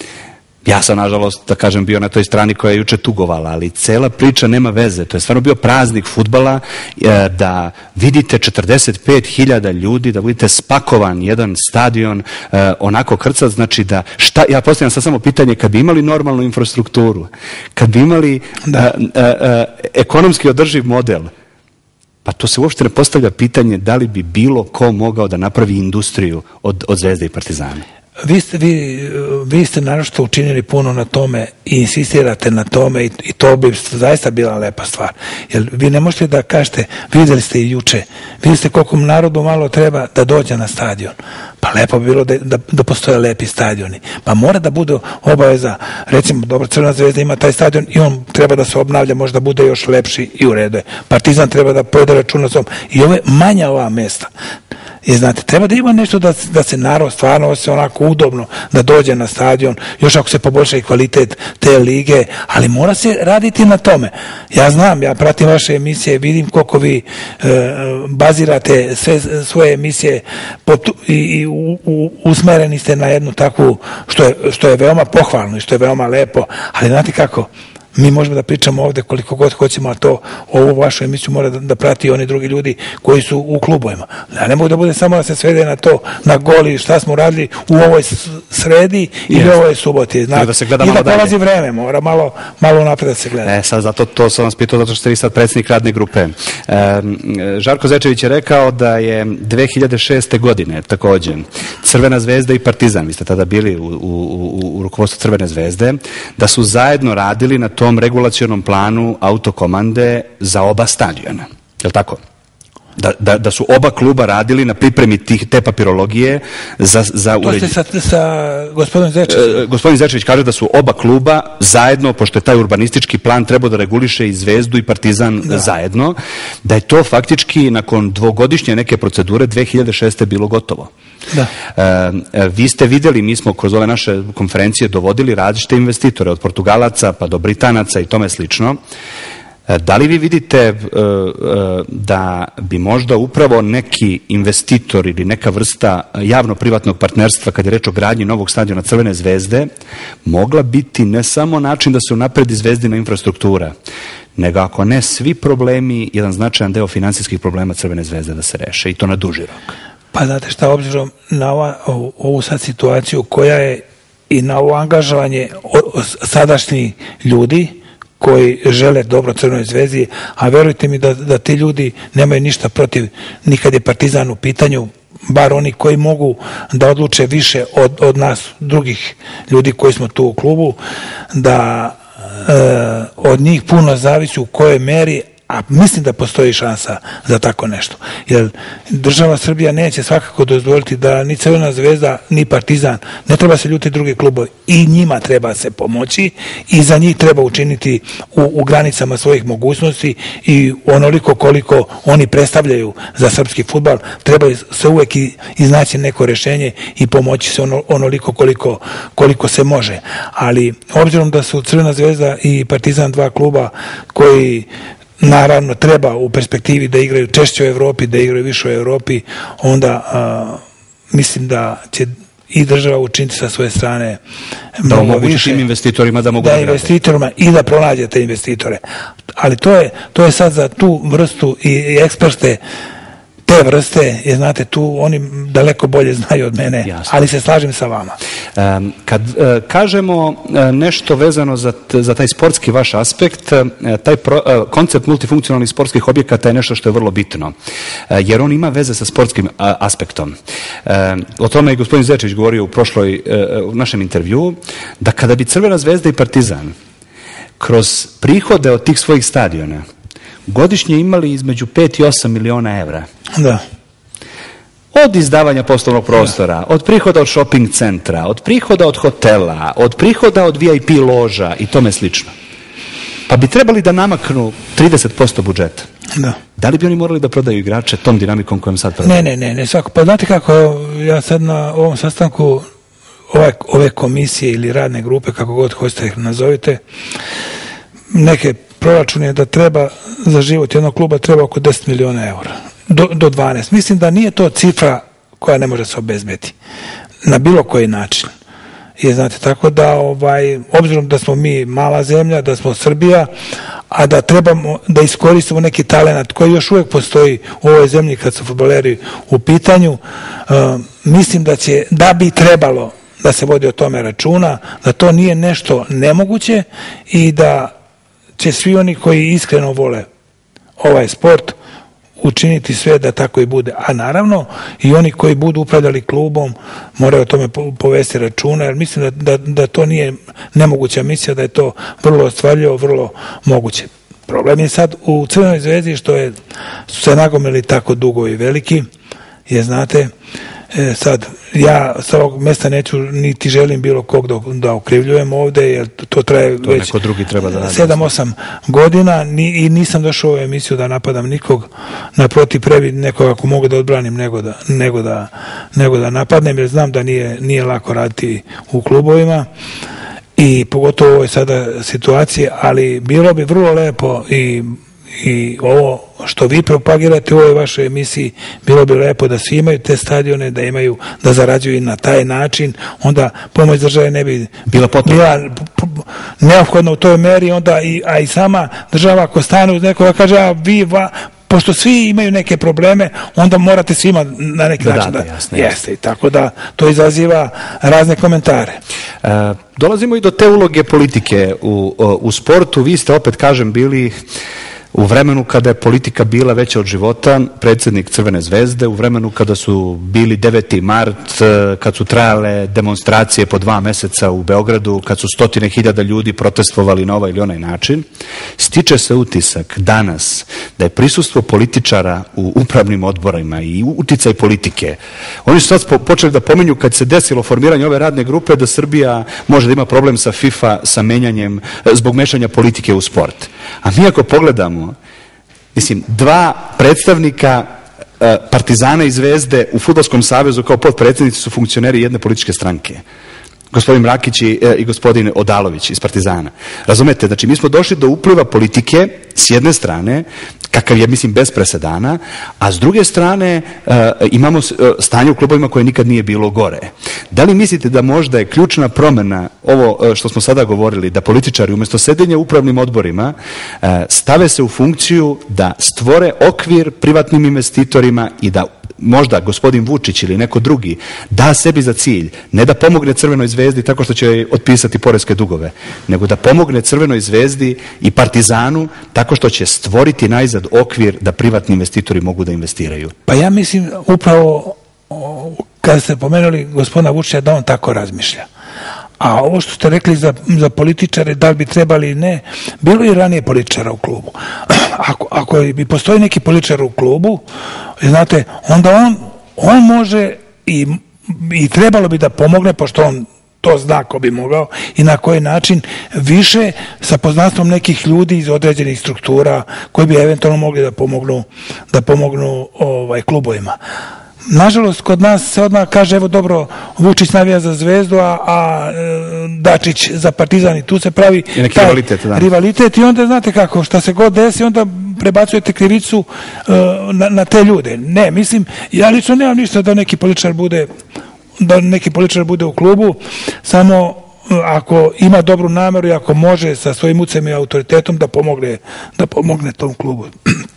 ja sam, nažalost, da kažem, bio na toj strani koja je juče tugovala, ali cela priča nema veze. To je stvarno bio praznik fudbala, da vidite četrdeset pet hiljada ljudi, da vidite spakovan jedan stadion, onako krcat, znači da, šta, ja postavljam sad samo pitanje, kad bi imali normalnu infrastrukturu, kad bi imali a, a, a, ekonomski održiv model, pa to se uopšte ne postavlja pitanje da li bi bilo ko mogao da napravi industriju od, od Zvezde i Partizana. Vi ste, vi, vi ste naravno učinili puno na tome i insistirate na tome i, i to bi zaista bila lepa stvar. Jer vi ne možete da kažete, vidjeli ste i juče, vidjeli ste koliko narodu malo treba da dođe na stadion. Pa lepo bi bilo da, da, da postoje lepi stadioni. Pa mora da bude obaveza, recimo, dobro, Crvena Zvezda ima taj stadion i on treba da se obnavlja, možda bude još lepši i u redu je. Partizan treba da povede računa s ovom. I ove manja ova mesta. I znate, treba da ima nešto da, da se narod stvarno osjeća onako udobno da dođe na stadion, još ako se poboljša i kvalitet te lige, ali mora se raditi na tome. Ja znam, ja pratim vaše emisije, vidim koliko vi e, bazirate sve svoje emisije pot, i, i u, u, usmereni ste na jednu takvu, što je, što je veoma pohvalno i što je veoma lepo, ali znate kako, mi možemo da pričamo ovde koliko god hoćemo, a to ovu vašu emisiju mora da, da prati oni drugi ljudi koji su u klubovima. Ja ne mogu da bude samo da se svede na to, na goli, šta smo radili u ovoj sredi ili yes. ovoj suboti. Znate, da se gleda i da prolazi vreme, mora malo, malo napred da se gleda. E, sad, zato to sam vas pitao, zato što ste vi sad predsjednik radne grupe. E, Žarko Zečević je rekao da je dve hiljade šeste. godine takođe Crvena Zvezda i Partizan, vi ste tada bili u, u, u, u rukovodstvu Crvene Zvezde, da su zajedno radili na tom regulacionom planu autokomande za oba stadiona. Je li tako? Da, da, da su oba kluba radili na pripremi tih, te papirologije za, za uređenje. To ste sa, sa gospodinom Zečevićem? E, gospodin Zečević kaže da su oba kluba zajedno, pošto je taj urbanistički plan trebao da reguliše i Zvezdu i Partizan da. zajedno, da je to faktički nakon dvogodišnje neke procedure dve hiljade šeste. bilo gotovo. Da. E, vi ste videli, mi smo kroz ove naše konferencije dovodili različite investitore, od Portugalaca pa do Britanaca i tome slično. Da li vi vidite uh, uh, da bi možda upravo neki investitor ili neka vrsta javno-privatnog partnerstva, kad je reč o gradnji novog stadiona Crvene Zvezde, mogla biti ne samo način da se unapredi Zvezdina infrastruktura, nego ako ne svi problemi, jedan značajan deo finansijskih problema Crvene Zvezde da se reše, i to na duži rok? Pa znate šta, obzirom na ova, ovu sad situaciju koja je i na ovo angažovanje sadašnjih ljudi koji žele dobro Crvenoj Zvezdi, a verujte mi da, da ti ljudi nemaju ništa protiv, nikad je Partizan u pitanju, bar oni koji mogu da odluče više od, od nas drugih ljudi koji smo tu u klubu, da e, od njih puno zavisi u kojoj meri, a mislim da postoji šansa za tako nešto. Jer država Srbija neće svakako dozvoliti da ni Crvena Zvezda, ni Partizan, ne treba se ljuti drugi klubovi, i njima treba se pomoći i za njih treba učiniti u, u granicama svojih mogućnosti i onoliko koliko oni predstavljaju za srpski fudbal, treba se uvek i, iznaći neko rešenje i pomoći se ono, onoliko koliko, koliko se može. Ali obzirom da su Crvena Zvezda i Partizan dva kluba koji naravno treba u perspektivi da igraju češće u Evropi, da igraju više u Evropi, onda a, mislim da će i država učiniti sa svoje strane da omogući tim investitorima da mogu da, da investitorima i da pronađe te investitore. Ali to je, to je sad za tu vrstu i, i eksperte te vrste, je, znate, tu oni daleko bolje znaju od mene, jasno, ali se slažem sa vama. Um, kad uh, kažemo uh, nešto vezano za, t, za taj sportski vaš aspekt, uh, taj pro, uh, koncept multifunkcionalnih sportskih objekata je nešto što je vrlo bitno, uh, jer on ima veze sa sportskim uh, aspektom. Uh, o tome je gospodin Zečević govorio u prošloj uh, u našem intervju, da kada bi Crvena Zvezda i Partizan kroz prihode od tih svojih stadiona godišnje imali između pet i osam miliona evra. Da. Od izdavanja poslovnog prostora, da, od prihoda od shopping centra, od prihoda od hotela, od prihoda od V I P loža i tome slično. Pa bi trebali da namaknu trideset posto budžeta. Da. Da li bi oni morali da prodaju igrače tom dinamikom kojom sad prodaju? Ne, ne, ne, ne svako. Pa znate kako, ja sad na ovom sastanku ove, ove komisije ili radne grupe, kako god hoćete ih nazovite, neke proračun je da treba za život jednog kluba treba oko deset miliona eura, do, do dvanaest. Mislim da nije to cifra koja ne može se obezbediti na bilo koji način. Je, znate, tako da, ovaj, obzirom da smo mi mala zemlja, da smo Srbija, a da trebamo da iskoristimo neki talenat koji još uvijek postoji u ovoj zemlji kad su fudbaleri u pitanju, uh, mislim da će, da bi trebalo da se vodi o tome računa, da to nije nešto nemoguće i da će svi oni koji iskreno vole ovaj sport učiniti sve da tako i bude. A naravno i oni koji budu upravljali klubom moraju o tome povesti računa, jer mislim da, da, da to nije nemoguća misija, da je to vrlo ostvarljivo, vrlo moguće. Problem je sad u Crvenoj zvezdi što je, su se nagomili tako dugo i veliki, je, znate, e, sad ja sa ovog mesta neću niti želim bilo kog da, da okrivljujem ovde, jer to traje to već sedam osam godina ni, i nisam došao u ovu emisiju da napadam nikog, naprotiv prebi nekoga ako mogu da odbranim nego da, nego da, nego da napadnem, jer znam da nije, nije lako raditi u klubovima i pogotovo u ovoj sada situaciji, ali bilo bi vrlo lepo i i ovo što vi propagirate u ovoj vašoj emisiji, bilo bi lepo da svi imaju te stadione, da imaju, da zarađuju i na taj način, onda pomoć države ne bi bila potrebna, neophodna u toj meri, onda i, a i sama država ako stane uz nekoga kaže, a vi, va, pošto svi imaju neke probleme, onda morate svima na neki da način da, da, jasne, jeste, i tako da to izaziva razne komentare. E, dolazimo i do te uloge politike u, u sportu. Vi ste opet, kažem, bili u vremenu kada je politika bila veća od života, predsjednik Crvene zvezde, u vremenu kada su bili deveti mart, kad su trajale demonstracije po dva meseca u Beogradu, kad su stotine hiljada ljudi protestovali na ovaj ili onaj način, stiče se utisak danas da je prisustvo političara u upravnim odborima i uticaj politike. Oni su sad počeli da pominju kad se desilo formiranje ove radne grupe da Srbija može da ima problem sa FIFA, sa menjanjem, zbog mešanja politike u sport. A mi ako pogledamo, mislim, dva predstavnika e, Partizana i Zvezde u Fudbalskom savezu kao potpredsjednici su funkcioneri jedne političke stranke. Gospodin Mrakić i, e, i gospodin Odalović iz Partizana. Razumete, znači mi smo došli do upliva politike s jedne strane, kakav je, mislim, bez presedana, a s druge strane e, imamo stanje u klubovima koje nikad nije bilo gore. Da li mislite da možda je ključna promjena ovo što smo sada govorili, da političari umjesto sedenja u upravnim odborima e, stave se u funkciju da stvore okvir privatnim investitorima i da možda gospodin Vučić ili neko drugi da sebi za cilj, ne da pomogne Crvenoj zvezdi tako što će otpisati poreske dugove, nego da pomogne Crvenoj zvezdi i Partizanu tako što će stvoriti najzad okvir da privatni investitori mogu da investiraju. Pa ja mislim upravo kada ste pomenuli gospodina Vučića da on tako razmišlja. A ovo što ste rekli za, za političare, da li bi trebali ili ne, bilo je i ranije političara u klubu. Ako, ako bi postoji neki političar u klubu, znate, onda on, on može i, i trebalo bi da pomogne, pošto on to zna ko bi mogao i na koji način, više sa poznanstvom nekih ljudi iz određenih struktura koji bi eventualno mogli da pomognu, da pomognu ovaj, klubovima. Nažalost, kod nas se odmah kaže, evo dobro, Vučić navija za Zvezdu, a, a Dačić za Partizan i tu se pravi I taj rivalitet, da. rivalitet i onda, znate kako, šta se god desi, onda prebacujete krivicu uh, na, na te ljude. Ne, mislim, ja lično nemam ništa da neki političar bude, da neki političar bude u klubu, samo uh, ako ima dobru nameru i ako može sa svojim ucem i autoritetom da pomogne, da pomogne tom klubu.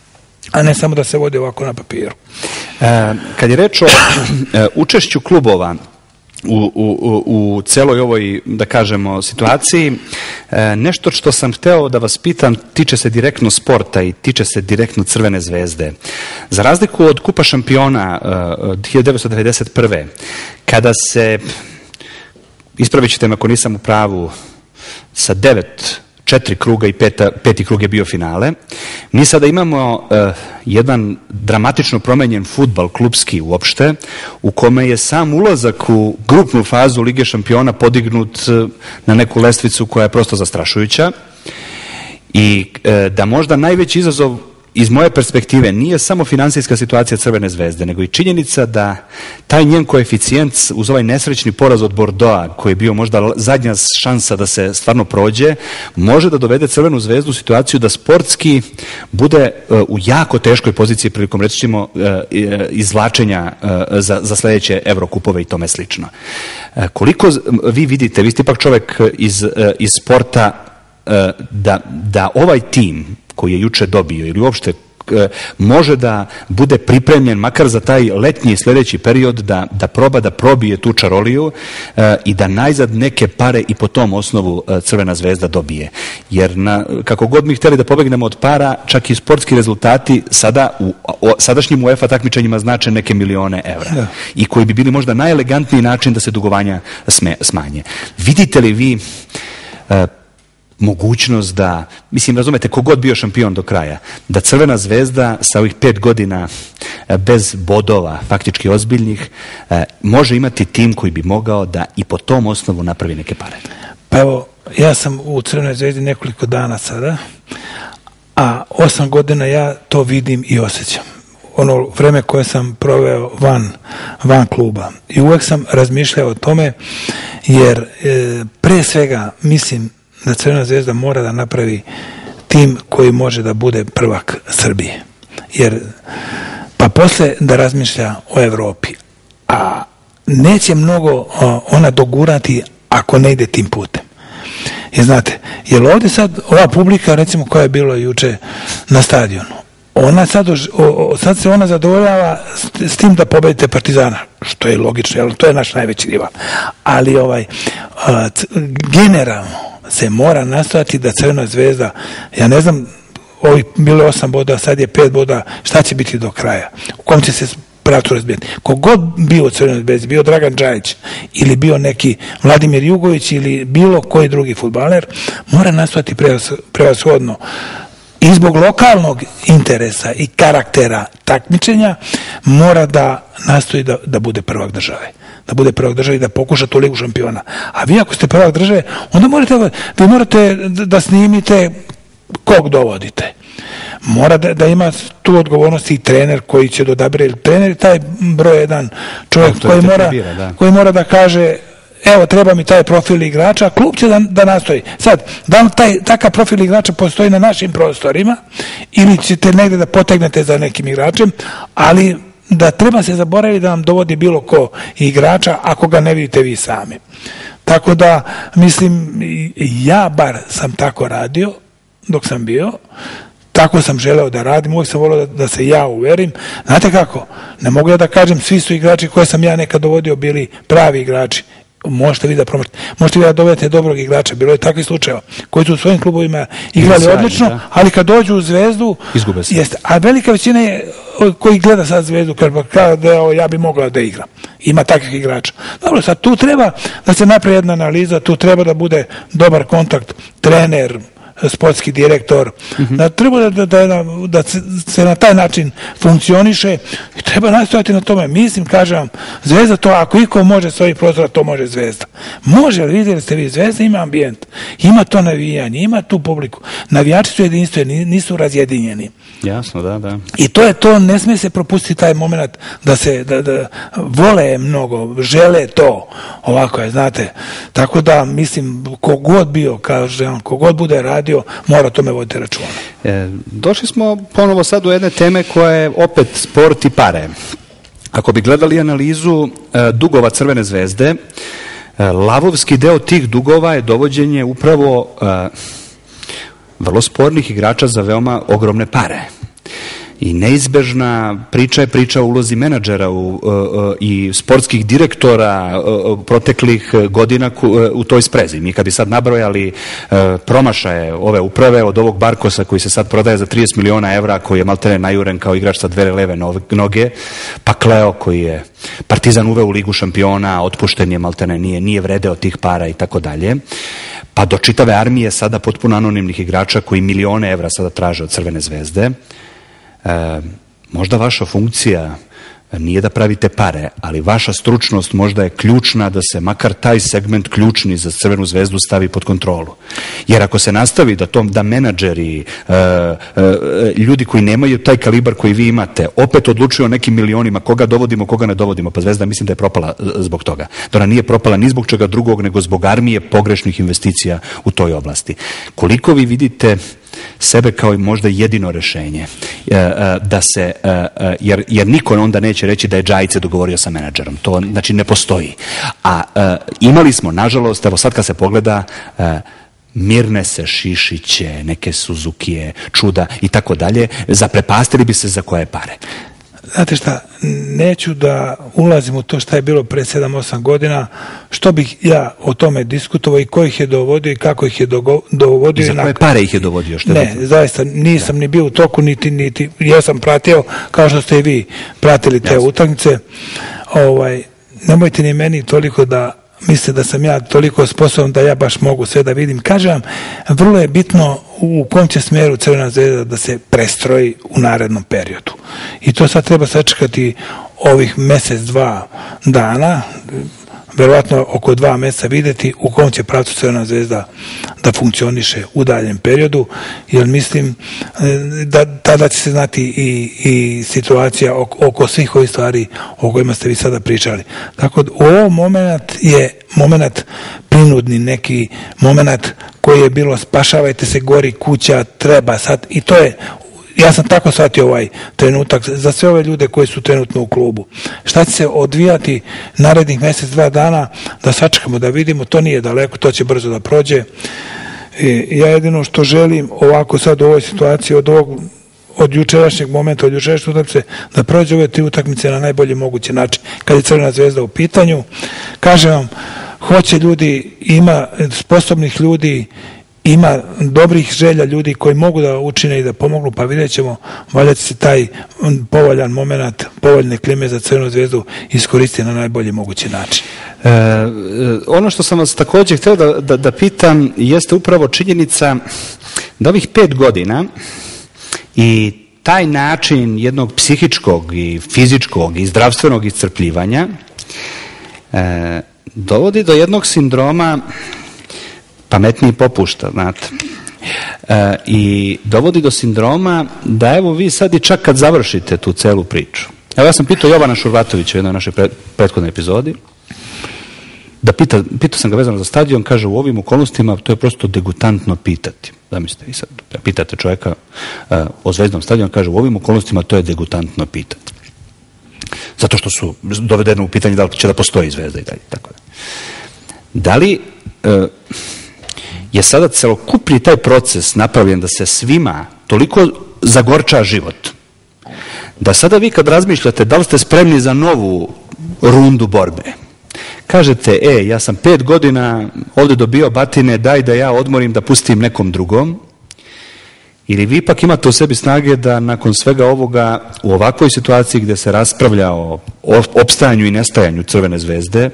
A ne samo da se vodi ovako na papiru. E, kad je reč o e, učešću klubova u, u, u celoj ovoj, da kažemo, situaciji, e, nešto što sam hteo da vas pitam tiče se direktno sporta i tiče se direktno Crvene zvezde. Za razliku od Kupa šampiona e, hiljadu devetsto devedeset prve. kada se, ispravit ćete me ako nisam u pravu, sa devet četiri kruga i peta, peti krug je bio finale. Mi sada imamo uh, jedan dramatično promenjen fudbal klubski uopšte, u kome je sam ulazak u grupnu fazu Lige šampiona podignut uh, na neku lestvicu koja je prosto zastrašujuća i uh, da možda najveći izazov iz moje perspektive nije samo finansijska situacija Crvene zvezde, nego i činjenica da taj njen koeficijent uz ovaj nesrećni poraz od Bordeauxa, koji je bio možda zadnja šansa da se stvarno prođe, može da dovede Crvenu zvezdu u situaciju da sportski bude u jako teškoj poziciji prilikom, recimo, izvlačenja za, za sledeće Evrokupove i tome slično. Koliko vi vidite, vi ste ipak čovek iz, iz sporta, da, da ovaj tim koji je juče dobio ili uopšte može da bude pripremljen makar za taj letnji sledeći period da, da proba da probije tu čaroliju e, i da najzad neke pare i po tom osnovu e, Crvena zvezda dobije. Jer na, kako god mi hteli da pobegnemo od para, čak i sportski rezultati sada u o, sadašnjim UEFA takmičenjima znače neke milione evra. Da. I koji bi bili možda najelegantniji način da se dugovanja sme, smanje. Vidite li vi e, mogućnost da, mislim, razumete, kogod bio šampion do kraja, da Crvena zvezda sa ovih pet godina bez bodova, faktički ozbiljnih, može imati tim koji bi mogao da i po tom osnovu napravi neke pare? Pa evo, ja sam u Crvenoj zvezdi nekoliko dana sada, a osam godina ja to vidim i osjećam. Ono vreme koje sam proveo van, van kluba. I uvek sam razmišljao o tome, jer e, pre svega mislim da Crvena zvezda mora da napravi tim koji može da bude prvak Srbije. Jer, pa posle da razmišlja o Evropi. A neće mnogo ona dogurati ako ne ide tim putem. I znate, jer ovdje sad ova publika, recimo, koja je bilo juče na stadionu, ona sad, o, sad se ona zadovoljava s, s tim da pobedite Partizana, što je logično, jer to je naš najveći rival. Ali ovaj, a, c, generalno se mora nastojati da Crvena zvezda, ja ne znam, ovih bilo je osam boda, sad je pet boda, šta će biti do kraja? U kom će se pravcu razbijati? Kogod bio u Crvenoj zvezdi, bio Dragan Džajić ili bio neki Vladimir Jugović ili bilo koji drugi fudbaler, mora nastojati prevashodno i zbog lokalnog interesa i karaktera takmičenja mora da nastoji da, da bude prvak države. Da bude prvak države i da pokuša tu ligu šampiona. A vi ako ste prvak države, onda morate, vi morate da snimite kog dovodite. Mora da, da ima tu odgovornost i trener koji će dodabire. Trener je taj broj jedan čovjek no, koji, mora, bira, da. koji mora da kaže evo, treba mi taj profil igrača, a klub će da, da nastoji. Sad, da li taj, takav profil igrača postoji na našim prostorima ili ćete negde da potegnete za nekim igračem, ali da treba se zaboraviti da vam dovodi bilo ko igrača ako ga ne vidite vi sami. Tako da, mislim, ja bar sam tako radio dok sam bio, tako sam želeo da radim, uvijek sam volio da, da se ja uverim. Znate kako? Ne mogu ja da kažem svi su igrači koje sam ja nekad dovodio bili pravi igrači. Možete vi da promašite, možete vi da dovedete dobrog igrača, bilo je takvih slučajeva koji su u svojim klubovima igrali Sjajni, odlično, da. Ali kad dođu u Zvezdu izgube se. Jeste, a velika većina je koji gleda sad Zvezdu kada da ja bi mogla da igram. Ima takvih igrača. Dobro, sad tu treba da se napravi jedna analiza, tu treba da bude dobar kontakt, trener, sportski direktor, mm-hmm. da treba da, da, da, da se na taj način funkcioniše i treba nastojati na tome. Mislim, kažem vam, Zvezda to, ako iko može s ovih prostora, to može Zvezda. Može, ali vidjeli ste vi, Zvezda ima ambijent, ima to navijanje, ima tu publiku. Navijači su jedinstveni, nisu razjedinjeni. Jasno, da, da. I to je to, ne smije se propustiti taj moment da se, da, da vole mnogo, žele to, ovako je, znate. Tako da, mislim, kogod bio, kažem, kogod bude radio, mora o tome voditi računa. E, došli smo ponovo sad u jedne teme koja je opet sport i pare. Ako bi gledali analizu e, dugova Crvene zvezde, e, lavovski deo tih dugova je dovođenje upravo e, vrlo spornih igrača za veoma ogromne pare. I neizbežna priča je priča o ulozi menadžera u, uh, uh, i sportskih direktora uh, proteklih godina ku, uh, u toj sprezi. Mi kad bi sad nabrojali uh, promašaje ove uprave od ovog Barkosa koji se sad prodaje za trideset miliona evra, koji je maltene najuren kao igrač sa dve leve noge, pa Kleo koji je Partizan uveo u ligu šampiona, otpušten je maltene, nije, nije vredeo tih para i tako dalje. Pa do čitave armije sada potpuno anonimnih igrača koji milione evra sada traže od Crvene zvezde. E, možda vaša funkcija nije da pravite pare, ali vaša stručnost možda je ključna da se makar taj segment ključni za Crvenu zvezdu stavi pod kontrolu. Jer ako se nastavi da tom da menadžeri, uh, uh, ljudi koji nemaju taj kalibar koji vi imate, opet odlučuju o nekim milionima, koga dovodimo, koga ne dovodimo, pa Zvezda mislim da je propala zbog toga. Da ona nije propala ni zbog čega drugog, nego zbog armije pogrešnih investicija u toj oblasti. Koliko vi vidite sebe kao i možda jedino rešenje da se, jer, jer niko onda neće reći da je Džajice dogovorio sa menadžerom, to znači ne postoji. A imali smo, nažalost, evo sad kad se pogleda, Mirne se, Šišiće, neke Suzukije, Čuda i tako dalje, zaprepastili bi se za koje pare. Znate šta, neću da ulazim u to šta je bilo pre sedam osam godina, što bih ja o tome diskutovao i ko ih je dovodio i kako ih je dovodio. I za koje pare ih je dovodio? Što je ne, zaista nisam ja. ni bio u toku, niti, niti, ja sam pratio, kao što ste i vi pratili te Jasne. utakmice. Ovaj, nemojte ni meni toliko da mislite da sam ja toliko sposoban da ja baš mogu sve da vidim. Kažem vam, vrlo je bitno u kom će smjeru Crvena zvezda da se prestroji u narednom periodu. I to sad treba sačekati ovih mjesec, dva dana, verovatno oko dva mjeseca vidjeti u kom će pravcu Crvena zvezda da funkcioniše u daljem periodu, jer mislim da tada će se znati i, i situacija oko, oko svih ovih stvari o kojima ste vi sada pričali. Tako da ovo moment je moment prinudni, neki moment koji je bilo spašavajte se, gori kuća, treba sad, i to je, ja sam tako shvatio ovaj trenutak za sve ove ljude koji su trenutno u klubu. Šta će se odvijati narednih mjesec, dva dana, da sačekamo, da vidimo, to nije daleko, to će brzo da prođe. I ja jedino što želim ovako sad u ovoj situaciji od ovog od jučerašnjeg momenta, od jučerašnjeg utakmice, da prođe ove tri utakmice na najbolji mogući način. Kad je Crvena zvezda u pitanju, kažem vam, hoće ljudi, ima sposobnih ljudi, ima dobrih želja ljudi koji mogu da učine i da pomognu, pa vidjet ćemo, valjda će se taj povoljan moment, povoljne klime za Crvenu zvezdu iskoristiti na najbolji mogući način. E, ono što sam vas također htio da, da, da pitam jeste upravo činjenica da ovih pet godina i taj način jednog psihičkog i fizičkog i zdravstvenog iscrpljivanja e, dovodi do jednog sindroma pametniji popušta, znate. E, I dovodi do sindroma da evo vi sad i čak kad završite tu celu priču. Evo ja sam pitao Jovana Šurvatovića u jednoj našoj pre, prethodnoj epizodi, da pita, pitao sam ga vezano za stadion, kaže u ovim okolnostima to je prosto degutantno pitati. Zamislite, i sad pitate čovjeka uh, o Zvezdnom stadionu, kaže u ovim okolnostima to je degutantno pitati. Zato što su dovedene u pitanje da li će da postoji Zvezda i dalje. Tako da. Da li uh, je sada celokupni taj proces napravljen da se svima toliko zagorča život, da sada vi kad razmišljate da li ste spremni za novu rundu borbe, kažete, e, ja sam pet godina ovdje dobio batine, daj da ja odmorim, da pustim nekom drugom, ili vi ipak imate u sebi snage da nakon svega ovoga u ovakvoj situaciji gdje se raspravlja o opstajanju i nestajanju Crvene zvezde,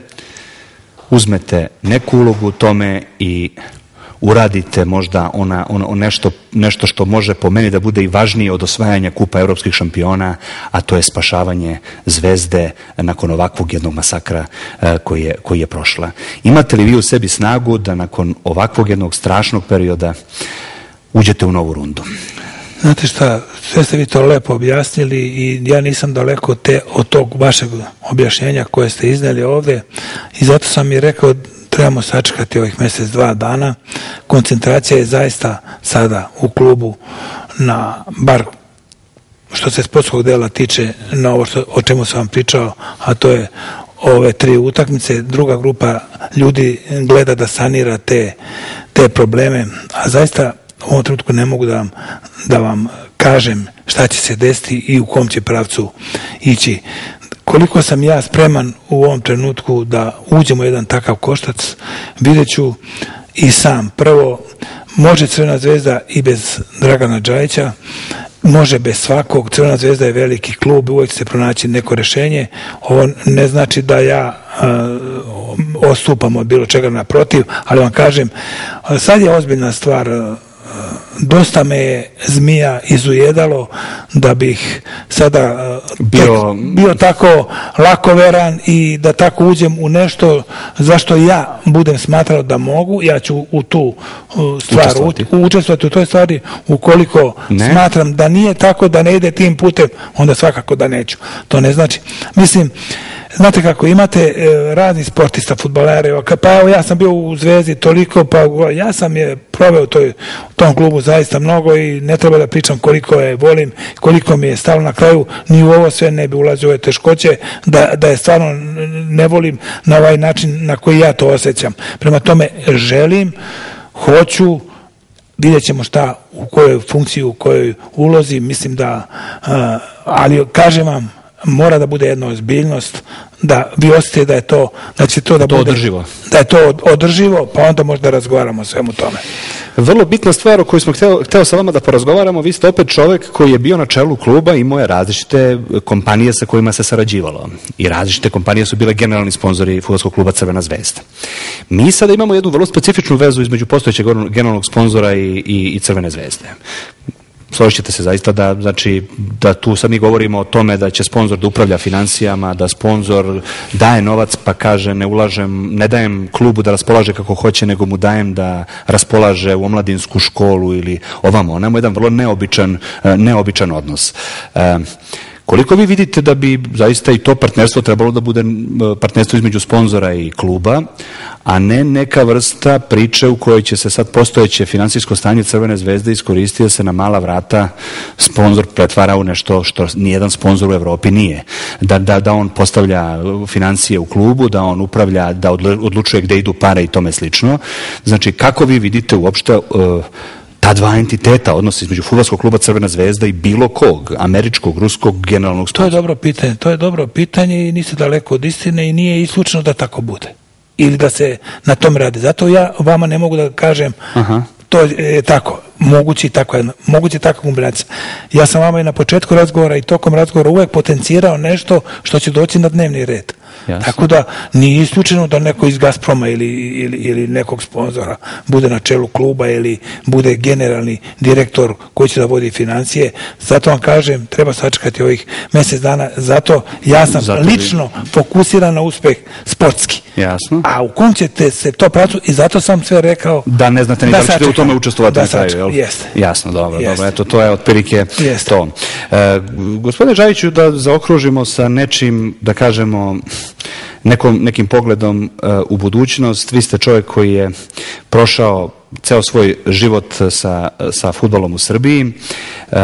uzmete neku ulogu u tome i uradite možda ona, ono, nešto, nešto što može po meni da bude i važnije od osvajanja kupa evropskih šampiona, a to je spašavanje Zvezde nakon ovakvog jednog masakra uh, koji, je, koji je prošla. Imate li vi u sebi snagu da nakon ovakvog jednog strašnog perioda uđete u novu rundu? Znate šta, sve ste vi to lepo objasnili i ja nisam daleko te, od tog vašeg objašnjenja koje ste izneli ovdje i zato sam i rekao trebamo sačekati ovih mjesec, dva dana. Koncentracija je zaista sada u klubu na, bar što se sportskog dela tiče, na ovo što, o čemu sam vam pričao, a to je ove tri utakmice. Druga grupa ljudi gleda da sanira te, te probleme, a zaista u ovom trenutku ne mogu da vam, da vam kažem šta će se desiti i u kom će pravcu ići. Koliko sam ja spreman u ovom trenutku da uđemo u jedan takav koštac, vidjet ću i sam. Prvo, može Crvena zvezda i bez Dragana Džajića, može bez svakog. Crvena zvezda je veliki klub, uvijek će se pronaći neko rješenje. Ovo ne znači da ja uh, ostupam od bilo čega, naprotiv, ali vam kažem, sad je ozbiljna stvar uh, dosta me je zmija izujedalo da bih sada bio, bio tako lakoveran i da tako uđem u nešto zašto ja budem smatrao da mogu, ja ću u tu stvar učestvovati, učestvovati u toj stvari, ukoliko ne. Smatram da nije tako, da ne ide tim putem, onda svakako da neću. To ne znači, mislim, znate kako, imate e, razni sportista, fudbalere, pa evo ja sam bio u Zvezdi toliko, pa ja sam je proveo u, toj, u tom klubu zaista mnogo i ne treba da pričam koliko je volim, koliko mi je stalo na kraju, ni u ovo sve ne bi ulazio u ove teškoće, da, da je stvarno ne volim na ovaj način na koji ja to osjećam. Prema tome želim, hoću, vidjet ćemo šta, u kojoj funkciji, u kojoj ulozi, mislim da, a, ali kažem vam, mora da bude jedna ozbiljnost, da vi osjetite da je to, da će to da to bude održivo. Da je to održivo, pa onda možda razgovaramo o svemu tome. Vrlo bitna stvar o kojoj smo hteo, hteo sa vama da porazgovaramo, vi ste opet čovek koji je bio na čelu kluba i imao je različite kompanije sa kojima se sarađivalo. I različite kompanije su bile generalni sponzori fudbalskog kluba Crvena zvezda. Mi sada imamo jednu vrlo specifičnu vezu između postojećeg generalnog sponzora i, i, i Crvene zvezde. Složit ćete se zaista da, znači, da tu sad mi govorimo o tome da će sponzor da upravlja financijama, da sponzor daje novac pa kaže ne ulažem, ne dajem klubu da raspolaže kako hoće, nego mu dajem da raspolaže u omladinsku školu ili ovamo. Onamo jedan vrlo neobičan, neobičan odnos. E, Koliko vi vidite da bi zaista i to partnerstvo trebalo da bude partnerstvo između sponzora i kluba, a ne neka vrsta priče u kojoj će se sad postojeće finansijsko stanje Crvene zvezde iskoristiti da se na mala vrata sponzor pretvara u nešto što nijedan sponzor u Evropi nije. Da, da, da on postavlja financije u klubu, da on upravlja, da odlučuje gde idu pare i tome slično. Znači, kako vi vidite uopšte uh, ta dva entiteta, odnos između fudbalskog kluba Crvena zvezda i bilo kog, američkog, ruskog, generalnog sponzora? To je dobro pitanje, to je dobro pitanje i niste daleko od istine i nije isključeno da tako bude. Ili da se na tom radi. Zato ja vama ne mogu da kažem Aha. to je tako, mogući tako, mogući tako kombinacija. Ja sam vama i na početku razgovora i tokom razgovora uvek potencirao nešto što će doći na dnevni red. Jasno. Tako da nije isključeno da neko iz Gazproma ili, ili, ili nekog sponzora bude na čelu kluba ili bude generalni direktor koji će da vodi financije. Zato vam kažem, treba sačekati ovih mjesec dana. Zato ja sam zato lično vi... fokusiran na uspeh sportski. Jasno. A u kom ćete se to pratu i zato sam sve rekao da ne znate ni da, da li ćete u tome učestvovati da na kraju, jel? Jeste. Jasno, dobro, Jeste. dobro. Eto, to je otprilike Jeste. to. E, gospodine Džajiću, da zaokružimo sa nečim, da kažemo, nekom, nekim pogledom uh, u budućnost. Vi ste čovjek koji je prošao ceo svoj život sa, sa fudbalom u Srbiji. Uh,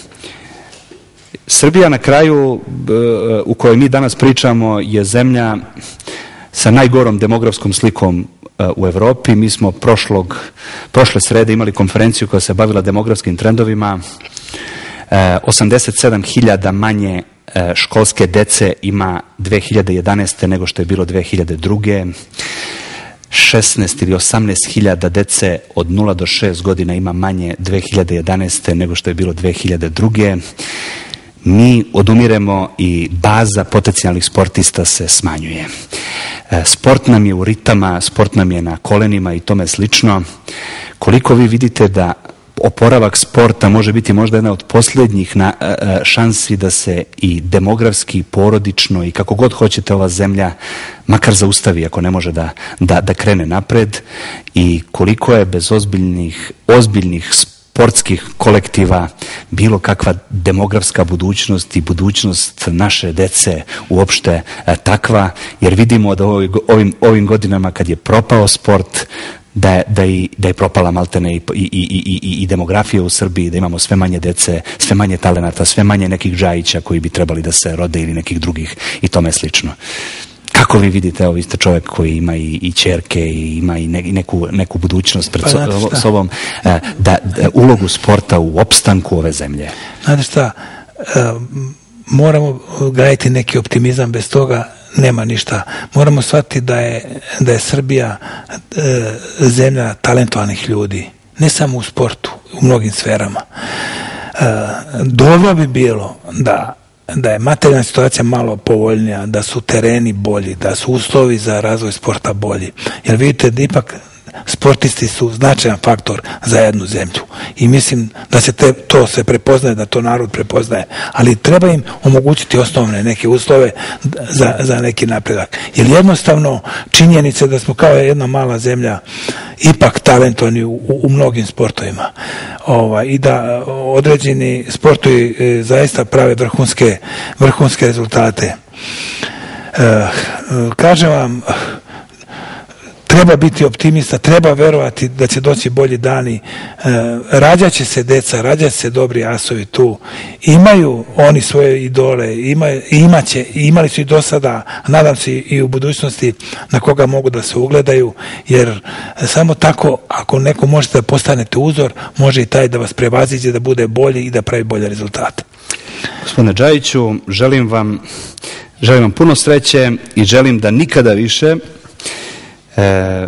Srbija na kraju uh, u kojoj mi danas pričamo je zemlja sa najgorom demografskom slikom uh, u Evropi. Mi smo prošlog, prošle srede imali konferenciju koja se bavila demografskim trendovima. Uh, osamdeset sedam hiljada manje školske dece ima dve hiljade jedanaeste. nego što je bilo dve hiljade druge. šesnaest ili osamnaest hiljada dece od nula do šest godina ima manje dve hiljade jedanaeste. nego što je bilo dve hiljade druge. Mi odumiremo i baza potencijalnih sportista se smanjuje. Sport nam je u ritama, sport nam je na kolenima i tome slično. Koliko vi vidite da oporavak sporta može biti možda jedna od posljednjih na, a, šansi da se i demografski, porodično i kako god hoćete ova zemlja makar zaustavi ako ne može da, da, da krene napred, i koliko je bez ozbiljnih, ozbiljnih sportskih kolektiva bilo kakva demografska budućnost i budućnost naše dece uopšte a, takva, jer vidimo da ovim, ovim godinama kad je propao sport, da je, da i, da je propala maltene i, i, i, i, i demografija u Srbiji, da imamo sve manje dece, sve manje talenata, sve manje nekih Džajića koji bi trebali da se rode ili nekih drugih i tome slično. Kako vi vidite, evo vi ste čovjek koji ima i, i ćerke i ima i, ne, i neku, neku budućnost pred pa, sobom, da, da ulogu sporta u opstanku ove zemlje? Znate šta, moramo gajiti neki optimizam, bez toga nema ništa. Moramo shvatiti da je, da je Srbija e, zemlja talentovanih ljudi. Ne samo u sportu, u mnogim sferama. E, dobro bi bilo da, da je materijalna situacija malo povoljnija, da su tereni bolji, da su uslovi za razvoj sporta bolji. Jer vidite da ipak sportisti su značajan faktor za jednu zemlju. I mislim da se te, to se prepoznaje, da to narod prepoznaje, ali treba im omogućiti osnovne neke uslove za, za neki napredak. Jer jednostavno činjenice da smo kao jedna mala zemlja ipak talentovani u, u mnogim sportovima. Ovaj, i da određeni sportovi e, zaista prave vrhunske, vrhunske rezultate. E, kažem vam, treba biti optimista, treba verovati da će doći bolji dani. E, rađaće se deca, rađaće se dobri asovi tu. Imaju oni svoje idole, imaju, imaće, imali su i do sada, nadam se i u budućnosti na koga mogu da se ugledaju, jer samo tako, ako neko možete da postanete uzor, može i taj da vas prevaziđe, da bude bolji i da pravi bolje rezultate. Gospodine Džajiću, želim vam, želim vam puno sreće i želim da nikada više E,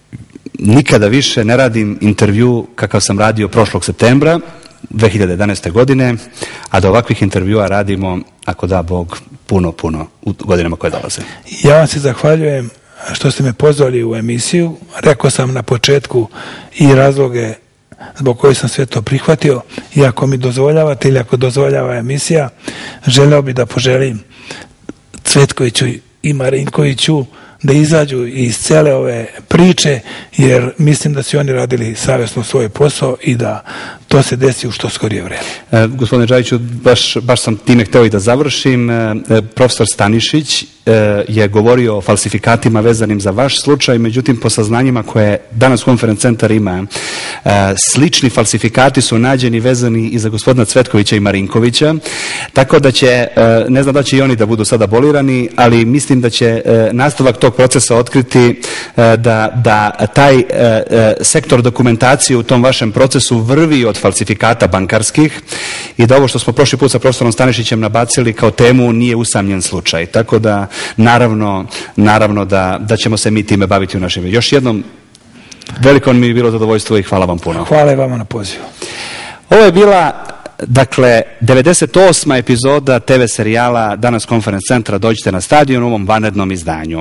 nikada više ne radim intervju kakav sam radio prošlog septembra dve hiljade jedanaeste. godine, a da ovakvih intervjua radimo, ako da Bog, puno, puno u godinama koje dolaze. Ja vam se zahvaljujem što ste me pozvali u emisiju. Rekao sam na početku i razloge zbog kojih sam sve to prihvatio, i ako mi dozvoljavate ili ako dozvoljava emisija, želeo bi da poželim Cvetkoviću i Marinkoviću da izađu iz cele ove priče, jer mislim da su oni radili savjesno svoj posao i da to se desi u što skorije vreme. E, gospodine Džajiću, baš, baš sam time hteo i da završim. E, profesor Stanišić e, je govorio o falsifikatima vezanim za vaš slučaj, međutim, po saznanjima koje danas Konferenc centar ima, e, slični falsifikati su nađeni vezani i za gospodina Cvetkovića i Marinkovića, tako da će, e, ne znam da će i oni da budu sad abolirani, ali mislim da će e, nastavak tog procesa otkriti e, da, da taj e, e, sektor dokumentacije u tom vašem procesu vrvi od falsifikata bankarskih i da ovo što smo prošli put sa profesorom Stanišićem nabacili kao temu nije usamljen slučaj. Tako da naravno, naravno da, da ćemo se mi time baviti u našem. Još jednom, veliko mi je bilo zadovoljstvo i hvala vam puno. Hvala i vama na pozivu. Ovo je bila, dakle, devedeset osma epizoda te ve serijala Danas Konferenc centra Dođite na stadion u ovom vanrednom izdanju.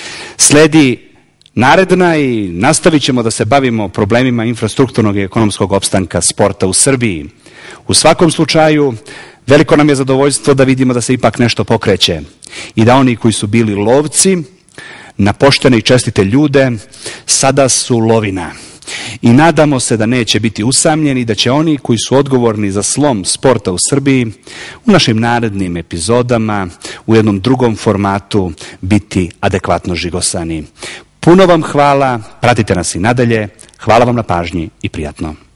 Sledi naredna i nastavit ćemo da se bavimo problemima infrastrukturnog i ekonomskog opstanka sporta u Srbiji. U svakom slučaju, veliko nam je zadovoljstvo da vidimo da se ipak nešto pokreće i da oni koji su bili lovci na poštene i čestite ljude sada su lovina. I nadamo se da neće biti usamljeni, da će oni koji su odgovorni za slom sporta u Srbiji u našim narednim epizodama u jednom drugom formatu biti adekvatno žigosani. Puno vam hvala, pratite nas i nadalje, hvala vam na pažnji i prijatno.